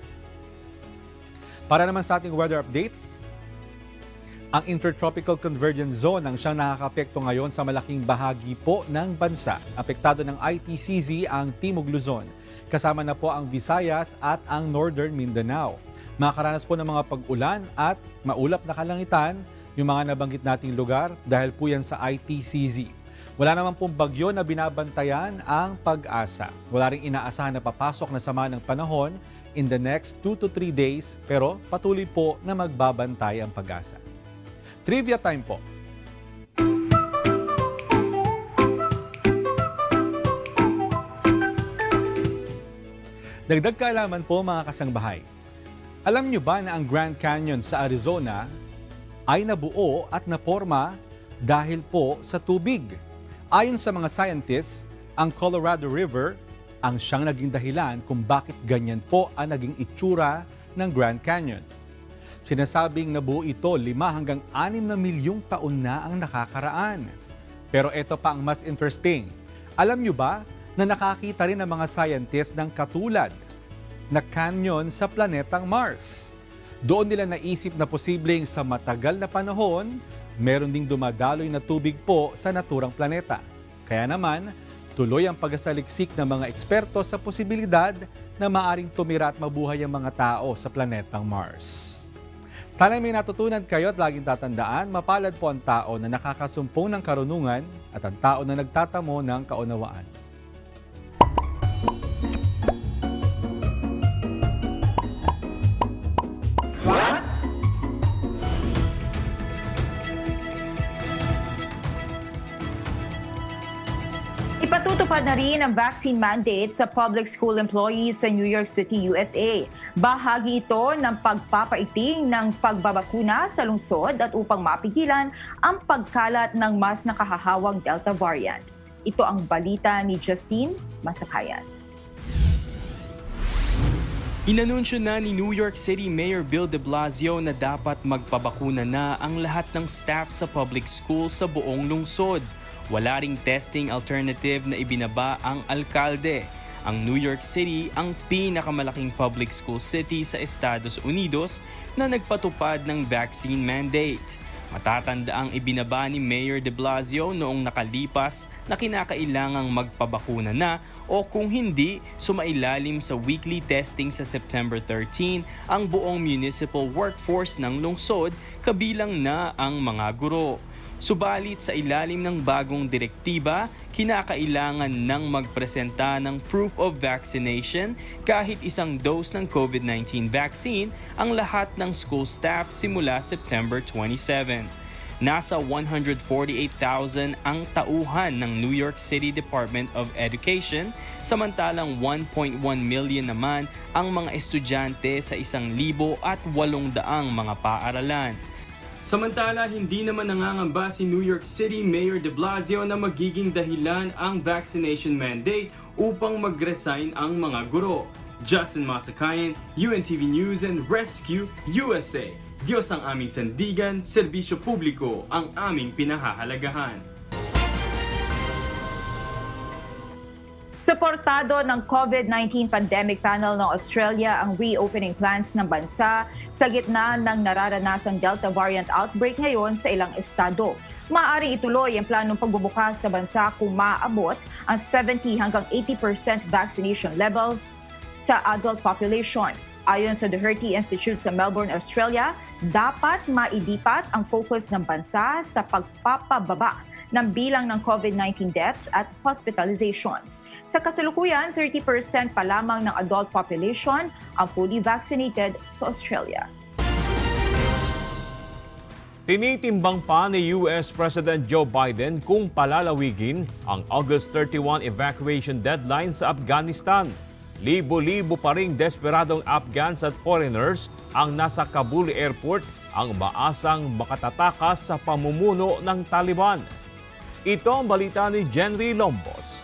Para naman sa ating weather update, ang Intertropical Convergence Zone ang siyang nakakaapekto ngayon sa malaking bahagi po ng bansa. Apektado ng ITCZ ang Timog Luzon. Kasama na po ang Visayas at ang Northern Mindanao. Makakaranas po ng mga pag-ulan at maulap na kalangitan yung mga nabanggit nating lugar dahil po yan sa ITCZ. Wala naman pong bagyo na binabantayan ang Pag-asa. Wala ring inaasahan na papasok na sama ng panahon in the next 2 to 3 days pero patuloy po na magbabantay ang Pag-asa. Trivia time po. Dagdag kaalaman po mga kasangbahay. Alam nyo ba na ang Grand Canyon sa Arizona ay nabuo at naporma dahil po sa tubig? Ayon sa mga scientists, ang Colorado River ang siyang naging dahilan kung bakit ganyan po ang naging itsura ng Grand Canyon. Sinasabing nabuo ito 5 hanggang 6 na milyong taon na ang nakakaraan. Pero ito pa ang mas interesting. Alam nyo ba na nakakita rin ng mga scientists ng katulad na canyon sa planetang Mars? Doon nila naisip na posibleng sa matagal na panahon, meron ding dumadaloy na tubig po sa naturang planeta. Kaya naman, tuloy ang pagsasaliksik ng mga eksperto sa posibilidad na maaring tumira at mabuhay ang mga tao sa planetang Mars. Sana may natutunan kayo at laging tatandaan, mapalad po ang tao na nakakasumpong ng karunungan at ang tao na nagtatamo ng kaunawaan.
Ipatutupad na rin ang vaccine mandate sa public school employees sa New York City, USA. Bahagi ito ng pagpapaiting ng pagbabakuna sa lungsod at upang mapigilan ang pagkalat ng mas nakahahawang Delta variant. Ito ang balita ni Justine Masakayan.
Inanunsyo na ni New York City Mayor Bill de Blasio na dapat magpabakuna na ang lahat ng staff sa public school sa buong lungsod. Wala ring testing alternative na ibinaba ang alkalde. Ang New York City ang pinakamalaking public school city sa Estados Unidos na nagpatupad ng vaccine mandate. Matatandaang ibinaba ni Mayor de Blasio noong nakalipas na kinakailangang magpabakuna na o kung hindi, sumailalim sa weekly testing sa September 13 ang buong municipal workforce ng lungsod, kabilang na ang mga guro. Subalit sa ilalim ng bagong direktiba, kinakailangan ng magpresenta ng proof of vaccination kahit isang dose ng COVID-19 vaccine ang lahat ng school staff simula September 27. Nasa 148,000 ang tauhan ng New York City Department of Education, samantalang 1.1 million naman ang mga estudyante sa 1,800 mga paaralan. Samantala, hindi naman nangangamba si New York City Mayor de Blasio na magiging dahilan ang vaccination mandate upang mag-resign ang mga guro. Justin Malacañang, UNTV News and Rescue, USA. Diyos ang aming sandigan, serbisyo publiko ang aming pinahahalagahan.
Suportado ng COVID-19 Pandemic Panel ng Australia ang reopening plans ng bansa sa gitna ng nararanasang Delta variant outbreak ngayon sa ilang estado. Maaari ituloy ang planong pagbubukas sa bansa kung maabot ang 70 hanggang 80% vaccination levels sa adult population. Ayon sa Duterte Institute sa Melbourne, Australia, dapat maidipat ang focus ng bansa sa pagpapababa ng bilang ng COVID-19 deaths at hospitalizations. Sa kasalukuyan, 30% pa lamang ng adult population ang fully vaccinated sa Australia.
Tinitimbang pa ni US President Joe Biden kung palalawigin ang August 31 evacuation deadline sa Afghanistan. Libo-libo pa ring desperadong Afghans at foreigners ang nasa Kabul Airport ang maasang makatatakas sa pamumuno ng Taliban. Ito ang balita ni Jenry Lombos.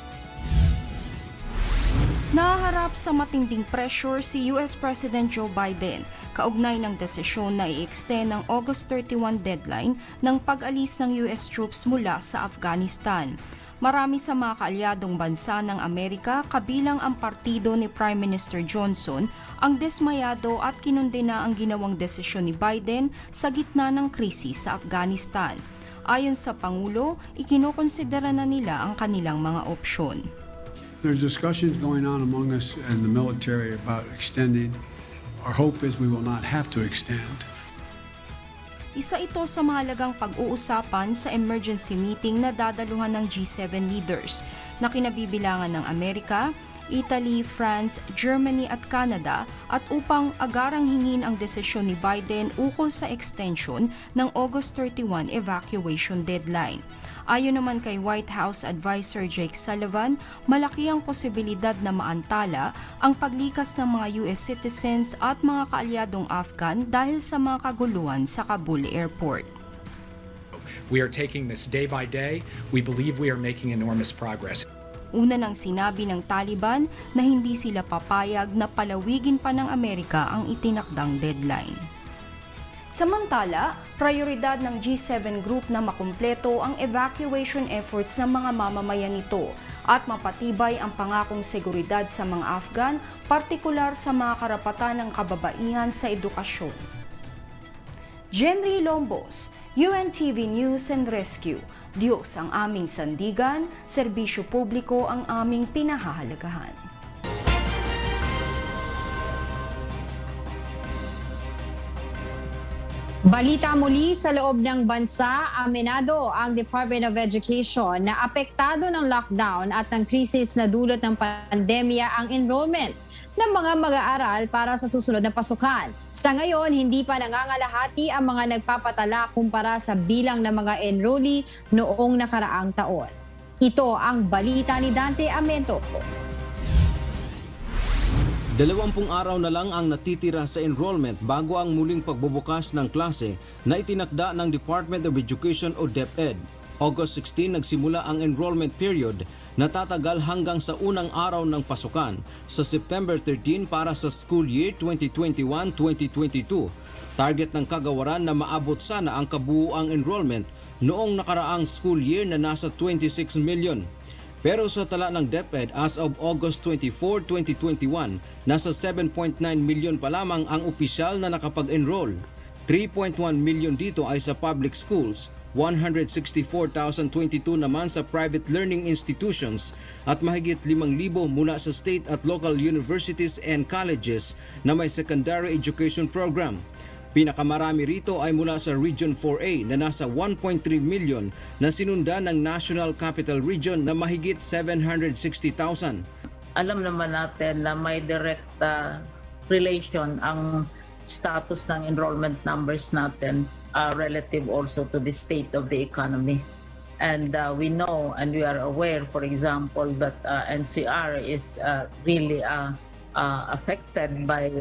Nahaharap sa matinding pressure si US President Joe Biden kaugnay ng desisyon na i-extend ang August 31 deadline ng pag-alis ng US troops mula sa Afghanistan. Marami sa mga kaalyadong bansa ng Amerika, kabilang ang partido ni Prime Minister Johnson, ang dismayado at kinundena ang ginawang desisyon ni Biden sa gitna ng krisis sa Afghanistan. Ayon sa Pangulo, ikinokonsidera na nila ang kanilang mga opsyon.
There's discussions going on among us and the military about extending. Our hope is we will not have to extend.
Isa ito sa mahalagang pag-uusapan sa emergency meeting na dadaluhan ng G7 leaders na kinabibilangan ng Amerika, Italy, France, Germany at Canada at upang agarang hingin ang desisyon ni Biden ukol sa extension ng August 31 evacuation deadline. Ayon naman kay White House Advisor Jake Sullivan, malaki ang posibilidad na maantala ang paglikas ng mga US citizens at mga kaalyadong Afghan dahil sa mga kaguluhan sa Kabul Airport.
We are taking this day by day. We believe we are making enormous progress.
Una nang sinabi ng Taliban na hindi sila papayag na palawigin pa ng Amerika ang itinakdang deadline. Samantala, prioridad ng G7 group na makumpleto ang evacuation efforts ng mga mamamayan nito at mapatibay ang pangakong seguridad sa mga Afghan, partikular sa mga karapatan ng kababaihan sa edukasyon. Jenry Lombos, UNTV News and Rescue. Diyos ang aming sandigan, serbisyo publiko ang aming pinahahalagahan.
Balita muli sa loob ng bansa, aminado ang Department of Education na apektado ng lockdown at ng krisis na dulot ng pandemya ang enrollment ng mga mag-aaral para sa susunod na pasukan. Sa ngayon, hindi pa nangangalahati ang mga nagpapatala kumpara sa bilang ng mga enrollee noong nakaraang taon. Ito ang balita ni Dante Amento.
20 araw na lang ang natitira sa enrollment bago ang muling pagbubukas ng klase na itinakda ng Department of Education o DepEd. August 16 nagsimula ang enrollment period na tatagal hanggang sa unang araw ng pasukan sa September 13 para sa school year 2021-2022. Target ng kagawaran na maabot sana ang kabuuang enrollment noong nakaraang school year na nasa 26 million. Pero sa tala ng DepEd as of August 24, 2021, nasa 7.9 million pa lamang ang opisyal na nakapag-enroll. 3.1 million dito ay sa public schools, 164,022 naman sa private learning institutions at mahigit 5,000 mula sa state at local universities and colleges na may secondary education program. Pinakamarami rito ay mula sa Region 4A na nasa 1.3 million na sinundan ng National Capital Region na mahigit 760,000.
Alam naman natin na may direct relation ang status ng enrollment numbers natin relative also to the state of the economy. And we know and we are aware, for example, that NCR is really affected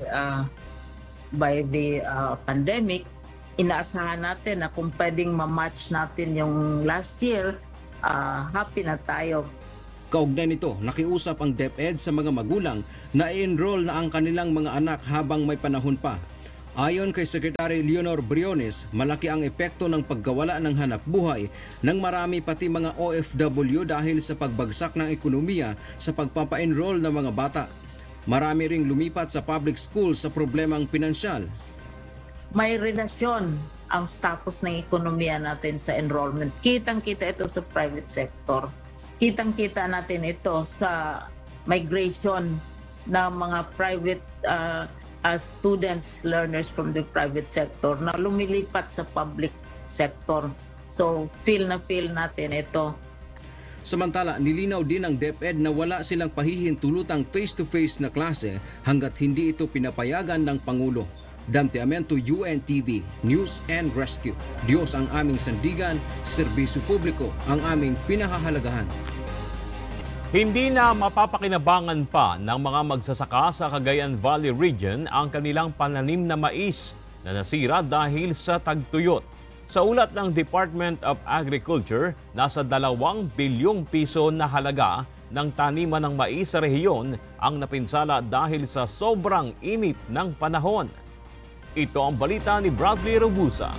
by the pandemic. Inaasahan natin na kung pwedeng ma-match natin yung last year, happy na tayo.
Kaugnay nito, nakiusap ang DepEd sa mga magulang na i-enroll na ang kanilang mga anak habang may panahon pa. Ayon kay Secretary Leonor Briones, malaki ang epekto ng pagkawala ng hanap buhay ng marami pati mga OFW dahil sa pagbagsak ng ekonomiya sa pagpapa-enroll ng mga bata. Marami ring lumipat sa public school sa problemang pinansyal.
May relasyon ang status ng ekonomiya natin sa enrollment. Kitang-kita ito sa private sector. Kitang-kita natin ito sa migration ng mga private students, learners from the private sector na lumilipat sa public sector. So feel natin ito.
Samantala, nilinaw din ng DepEd na wala silang pahihintulutang face-to-face na klase hanggat hindi ito pinapayagan ng Pangulo. Damteamento UNTV, News and Rescue. Diyos ang aming sandigan, serbisyo publiko ang aming pinahahalagahan.
Hindi na mapapakinabangan pa ng mga magsasaka sa Cagayan Valley Region ang kanilang pananim na mais na nasira dahil sa tagtuyot. Sa ulat ng Department of Agriculture, nasa 2 bilyong piso na halaga ng taniman ng mais sa rehiyon ang napinsala dahil sa sobrang init ng panahon. Ito ang balita ni Bradley Robusa.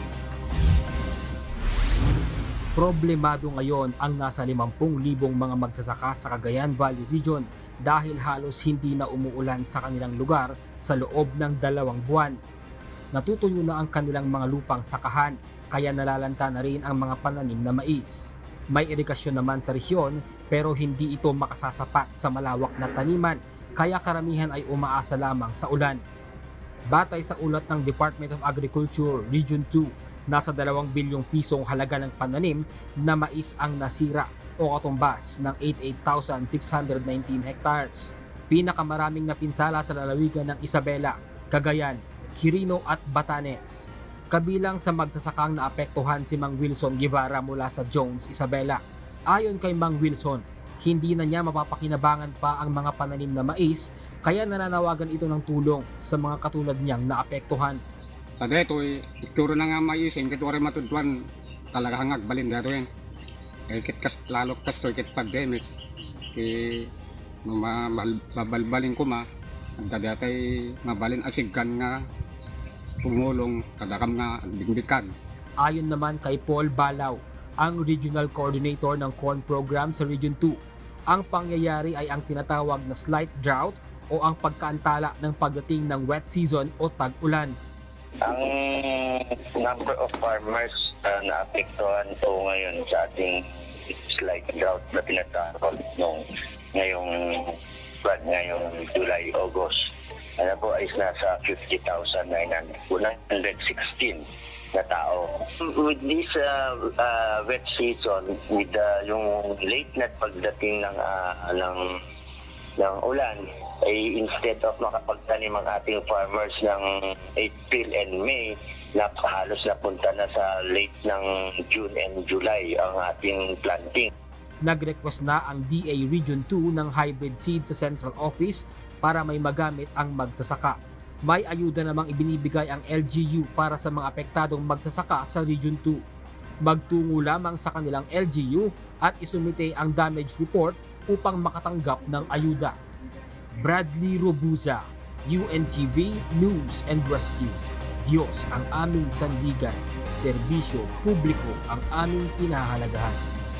Problemado ngayon ang nasa 50,000 mga magsasaka sa Cagayan Valley Region dahil halos hindi na umuulan sa kanilang lugar sa loob ng 2 buwan. Natutuyo na ang kanilang mga lupang sakahan, kaya nalalanta na rin ang mga pananim na mais. May irigasyon naman sa rehiyon pero hindi ito makasasapat sa malawak na taniman, kaya karamihan ay umaasa lamang sa ulan. Batay sa ulat ng Department of Agriculture Region 2, nasa 2 bilyong pisong halaga ng pananim na mais ang nasira o katumbas ng 88,619 hectares. Pinakamaraming napinsala sa lalawigan ng Isabela, Cagayan, Quirino at Batanes. Kabilang sa magsasakang naapektuhan si Mang Wilson Guevara mula sa Jones, Isabela. Ayon kay Mang Wilson, hindi na niya mapapakinabangan pa ang mga pananim na mais, kaya nananawagan ito ng tulong sa mga katulad niyang naapektuhan.
Tada ito, ituro na nga mais, hindi ito rin matudwan, talaga hangag balin dito yan. Lalo kasto, kit pandemic, mabalbalin ko dati mabalin asigkan nga, tumulong, kadakam nga, bigbikan.
Ayon naman kay Paul Balaw, ang Regional Coordinator ng Corn Program sa Region 2, ang pangyayari ay ang tinatawag na slight drought o ang pagkaantala ng pagdating ng wet season o tag-ulan.
Ang number of farmers na apektuhan po ngayon sa ating slight drought na tinatawag ngayong July, August. Ano po ay nasa 50,916 na tao. With this wet season, with yung late na pagdating ng ulan, ay instead of makapagtanim ang ating farmers ng April and May, halos napunta na sa late ng June and July ang ating planting.
Nag-request na ang DA Region 2 ng hybrid seed sa Central Office para may magamit ang magsasaka. May ayuda namang ibinibigay ang LGU para sa mga apektadong magsasaka sa Region 2. Magtungo lamang sa kanilang LGU at isumite ang damage report upang makatanggap ng ayuda. Bradley Robuza, UNTV News and Rescue. Diyos ang aming sandigan, serbisyo publiko ang aming pinahahalagahan.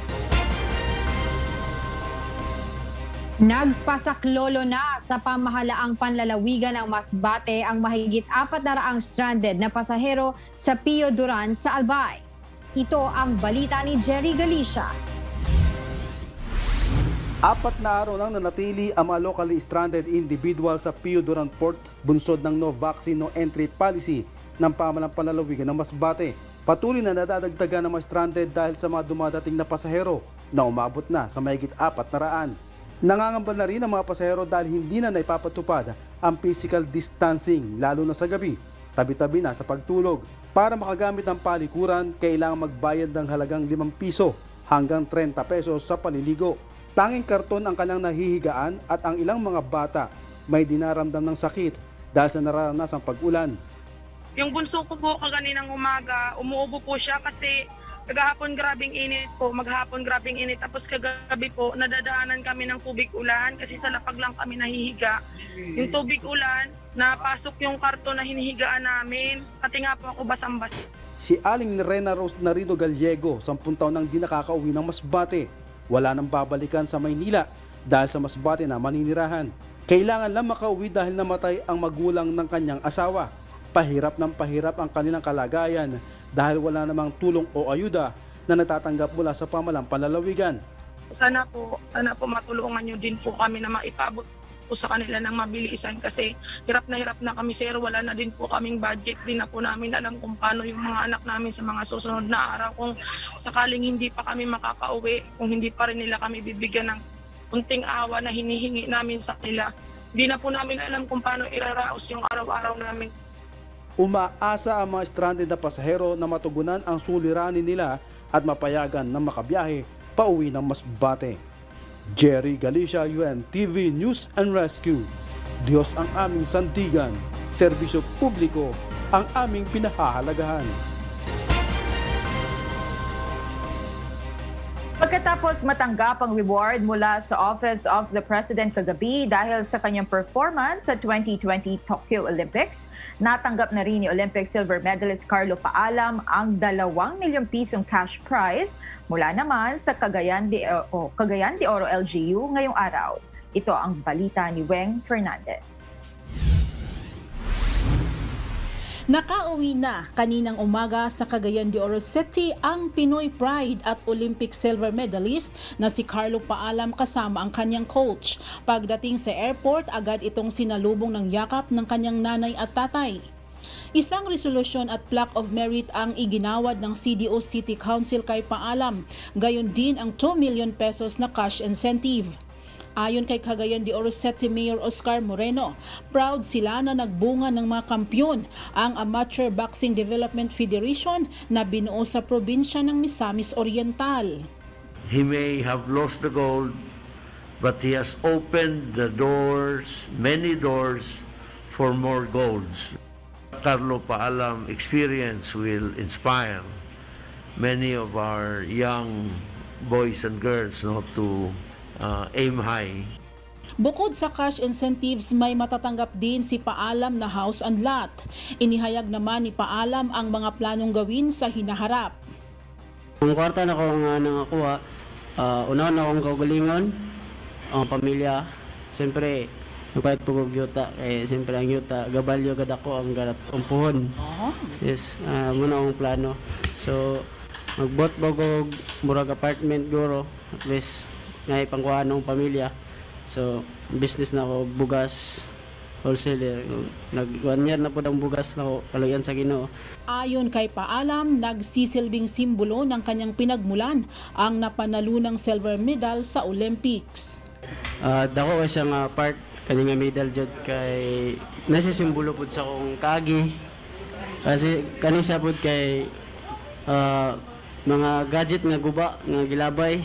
Nagpasaklolo na sa pamahalaang panlalawigan ng Masbate ang mahigit 400 stranded na pasahero sa Pio Duran sa Albay. Ito ang balita ni Jerry Galicia.
4 na araw nang nanatili ang mga locally stranded individual sa Pio Duran Port, bunsod ng no vaccine no entry policy ng pamahalang panlalawigan ng Masbate. Patuloy na nadadagdagan ng mga stranded dahil sa mga dumadating na pasahero na umabot na sa mahigit 400. Nangangamba na rin ang mga pasahero dahil hindi na naipapatupad ang physical distancing lalo na sa gabi, tabi-tabi na sa pagtulog. Para makagamit ng palikuran, kailangan magbayad ng halagang 5 piso hanggang 30 pesos sa paliligo. Tanging karton ang kanyang nahihigaan at ang ilang mga bata may dinaramdam ng sakit dahil sa nararanasang pag-ulan.
Yung bunso ko po kaganinang umaga, umuubo po siya kasi kagahapon grabing init po, maghapon grabing init. Tapos kagabi po, nadadaanan kami ng tubig ulan kasi sa lapag lang kami nahihiga. Yung tubig ulan, napasok yung karton na hinihigaan namin, pati nga po ako basang-bas.
Si Aling Rena Rose Narido Gallego, 10 taon nang di nakakauwi ng Masbate. Wala nang babalikan sa Maynila dahil sa Masbate na maninirahan. Kailangan lang makauwi dahil namatay ang magulang ng kanyang asawa. Pahirap ng pahirap ang kanilang kalagayan dahil wala namang tulong o ayuda na natatanggap mula sa pamahalang panlalawigan.
Sana po matulungan nyo din po kami na maipabot po sa kanila ng mabilisan kasi hirap na kami sir, wala na din po kaming budget, din na po namin alam kung paano yung mga anak namin sa mga susunod na araw kung sakaling hindi pa kami makakauwi, kung hindi pa rin nila kami bibigyan ng unting awa na hinihingi namin sa kanila. Hindi na po namin alam kung paano iraraos yung araw-araw namin.
Umaasa ang mga stranded na pasahero na matugunan ang suliranin nila at mapayagan na makabiyahe pauwi ng Masbate. Jerry Galicia, UNTV News and Rescue. Diyos ang aming sandigan, serbisyo publiko ang aming pinahahalagahan.
Pagkatapos matanggap ang reward mula sa Office of the President kagabi dahil sa kanyang performance sa 2020 Tokyo Olympics, natanggap na rin ni Olympic silver medalist Carlo Paalam ang 2 milyong pisong cash prize mula naman sa Cagayan de Oro LGU ngayong araw. Ito ang balita ni Weng Fernandez.
Nakauwi na kaninang umaga sa Cagayan de Oro City ang Pinoy Pride at Olympic silver medalist na si Carlo Paalam kasama ang kanyang coach. Pagdating sa airport, agad itong sinalubong ng yakap ng kanyang nanay at tatay. Isang resolusyon at plaque of merit ang iginawad ng CDO City Council kay Paalam, gayon din ang 2 million pesos na cash incentive. Ayon kay Cagayan de Oro City Mayor Oscar Moreno, proud sila na nagbunga ng mga kampyon ang Amateur Boxing Development Federation na binuo sa probinsya ng Misamis Oriental.
He may have lost the gold, but he has opened the doors, many doors for more golds. Carlo Paalam experience will inspire many of our young boys and girls to aim high.
Bukod sa cash incentives, may matatanggap din si Paalam na house and lot. Inihayag naman ni Paalam ang mga planong gawin sa hinaharap.
Ang kwarta na ko nga nangakuha, una na akong kaugalingon, ang pamilya. Siyempre, nagpahit po kong yuta. Siyempre ang yuta, gabalyo gad ako ang ganap umpuhon. Yes, muna akong plano. So, magbot ba ko murag apartment guro, at least ngay pangkuhan ng pamilya. So, business na ako, bugas, wholesaler. Nag-1 year na po ang bugas na ako, kaluyan sa Ginoo.
Ayon kay Paalam, nagsisilbing simbolo ng kanyang pinagmulan ang napanalunang silver medal sa Olympics.
Dako siya nga part kaninga medal jud kay nasisimbolo pud sa akong kaagi. Kasi kani siya pud kay mga gadget nga guba nga gilabay.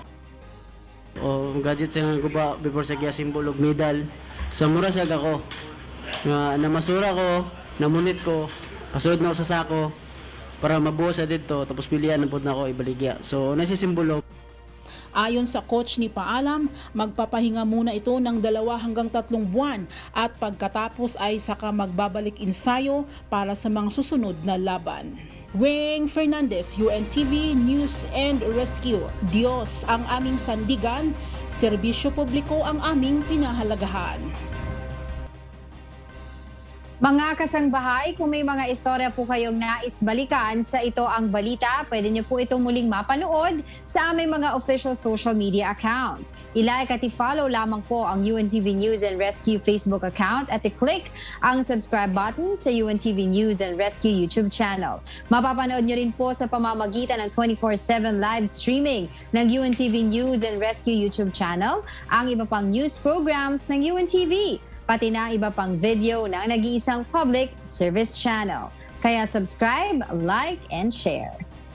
O gadget siya nga guba before sa kaya simbolo medal. Sa mura siya ako nga namasura ko, namunit ko, pasud na ako sa sako para mabuo sa dito tapos pilihan na pud na ako ibaligya. So nasisimbolo.
Ayon sa coach ni Paalam, magpapahinga muna ito ng 2 hanggang 3 buwan at pagkatapos ay saka magbabalik ensayo para sa mga susunod na laban. Wing Fernandez, UNTV News and Rescue. Diyos ang aming sandigan, serbisyo publiko ang aming pinahalagahan.
Mga kasangbahay, kung may mga istorya po kayong nais balikan sa Ito Ang Balita, pwede niyo po itong muling mapanood sa aming mga official social media account. I-like at i-follow lamang po ang UNTV News and Rescue Facebook account at i-click ang subscribe button sa UNTV News and Rescue YouTube channel. Mapapanood niyo rin po sa pamamagitan ng 24/7 live streaming ng UNTV News and Rescue YouTube channel ang iba pang news programs ng UNTV, pati na iba pang video ng nag-iisang public service channel. Kaya subscribe, like, and share.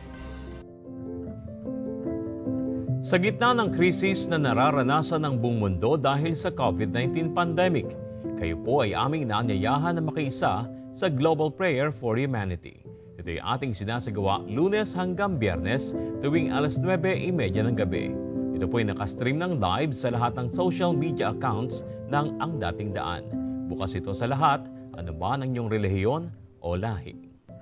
Sa gitna ng krisis na nararanasan ng buong mundo dahil sa COVID-19 pandemic, kayo po ay aming naanyayahan na makiisa sa Global Prayer for Humanity. Ito ay ating sinasagawa Lunes hanggang Biyernes tuwing 9:30 ng gabi. Ito po ay nakastream ng live sa lahat ng social media accounts ng Ang Dating Daan. Bukas ito sa lahat, ano ba ang inyong relihiyon o lahi.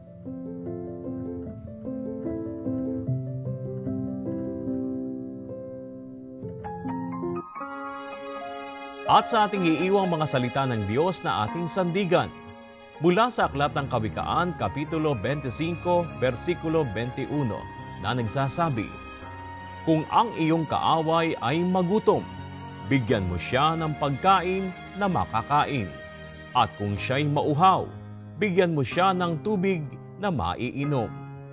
At sa ating iiwang mga salita ng Diyos na ating sandigan, mula sa Aklat ng Kawikaan, Kapitulo 25, versikulo 21, na nagsasabi, kung ang iyong kaaway ay magutom, bigyan mo siya ng pagkain na makakain. At kung siya'y mauhaw, bigyan mo siya ng tubig na maiinom.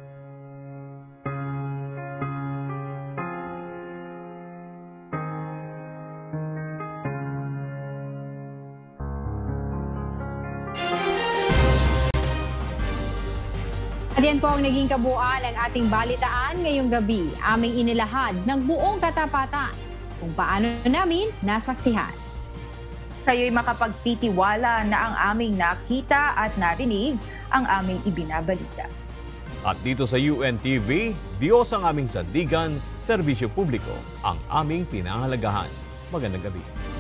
At yan po ang naging kabuuan ng ating balitaan ngayong gabi. Aming inilahad ng buong katapatan kung paano namin nasaksihan.
Kayo'y makapagtitiwala na ang aming nakita at narinig ang aming ibinabalita.
At dito sa UNTV, Diyos ang aming sandigan, serbisyo publiko ang aming pinahalagahan. Magandang gabi.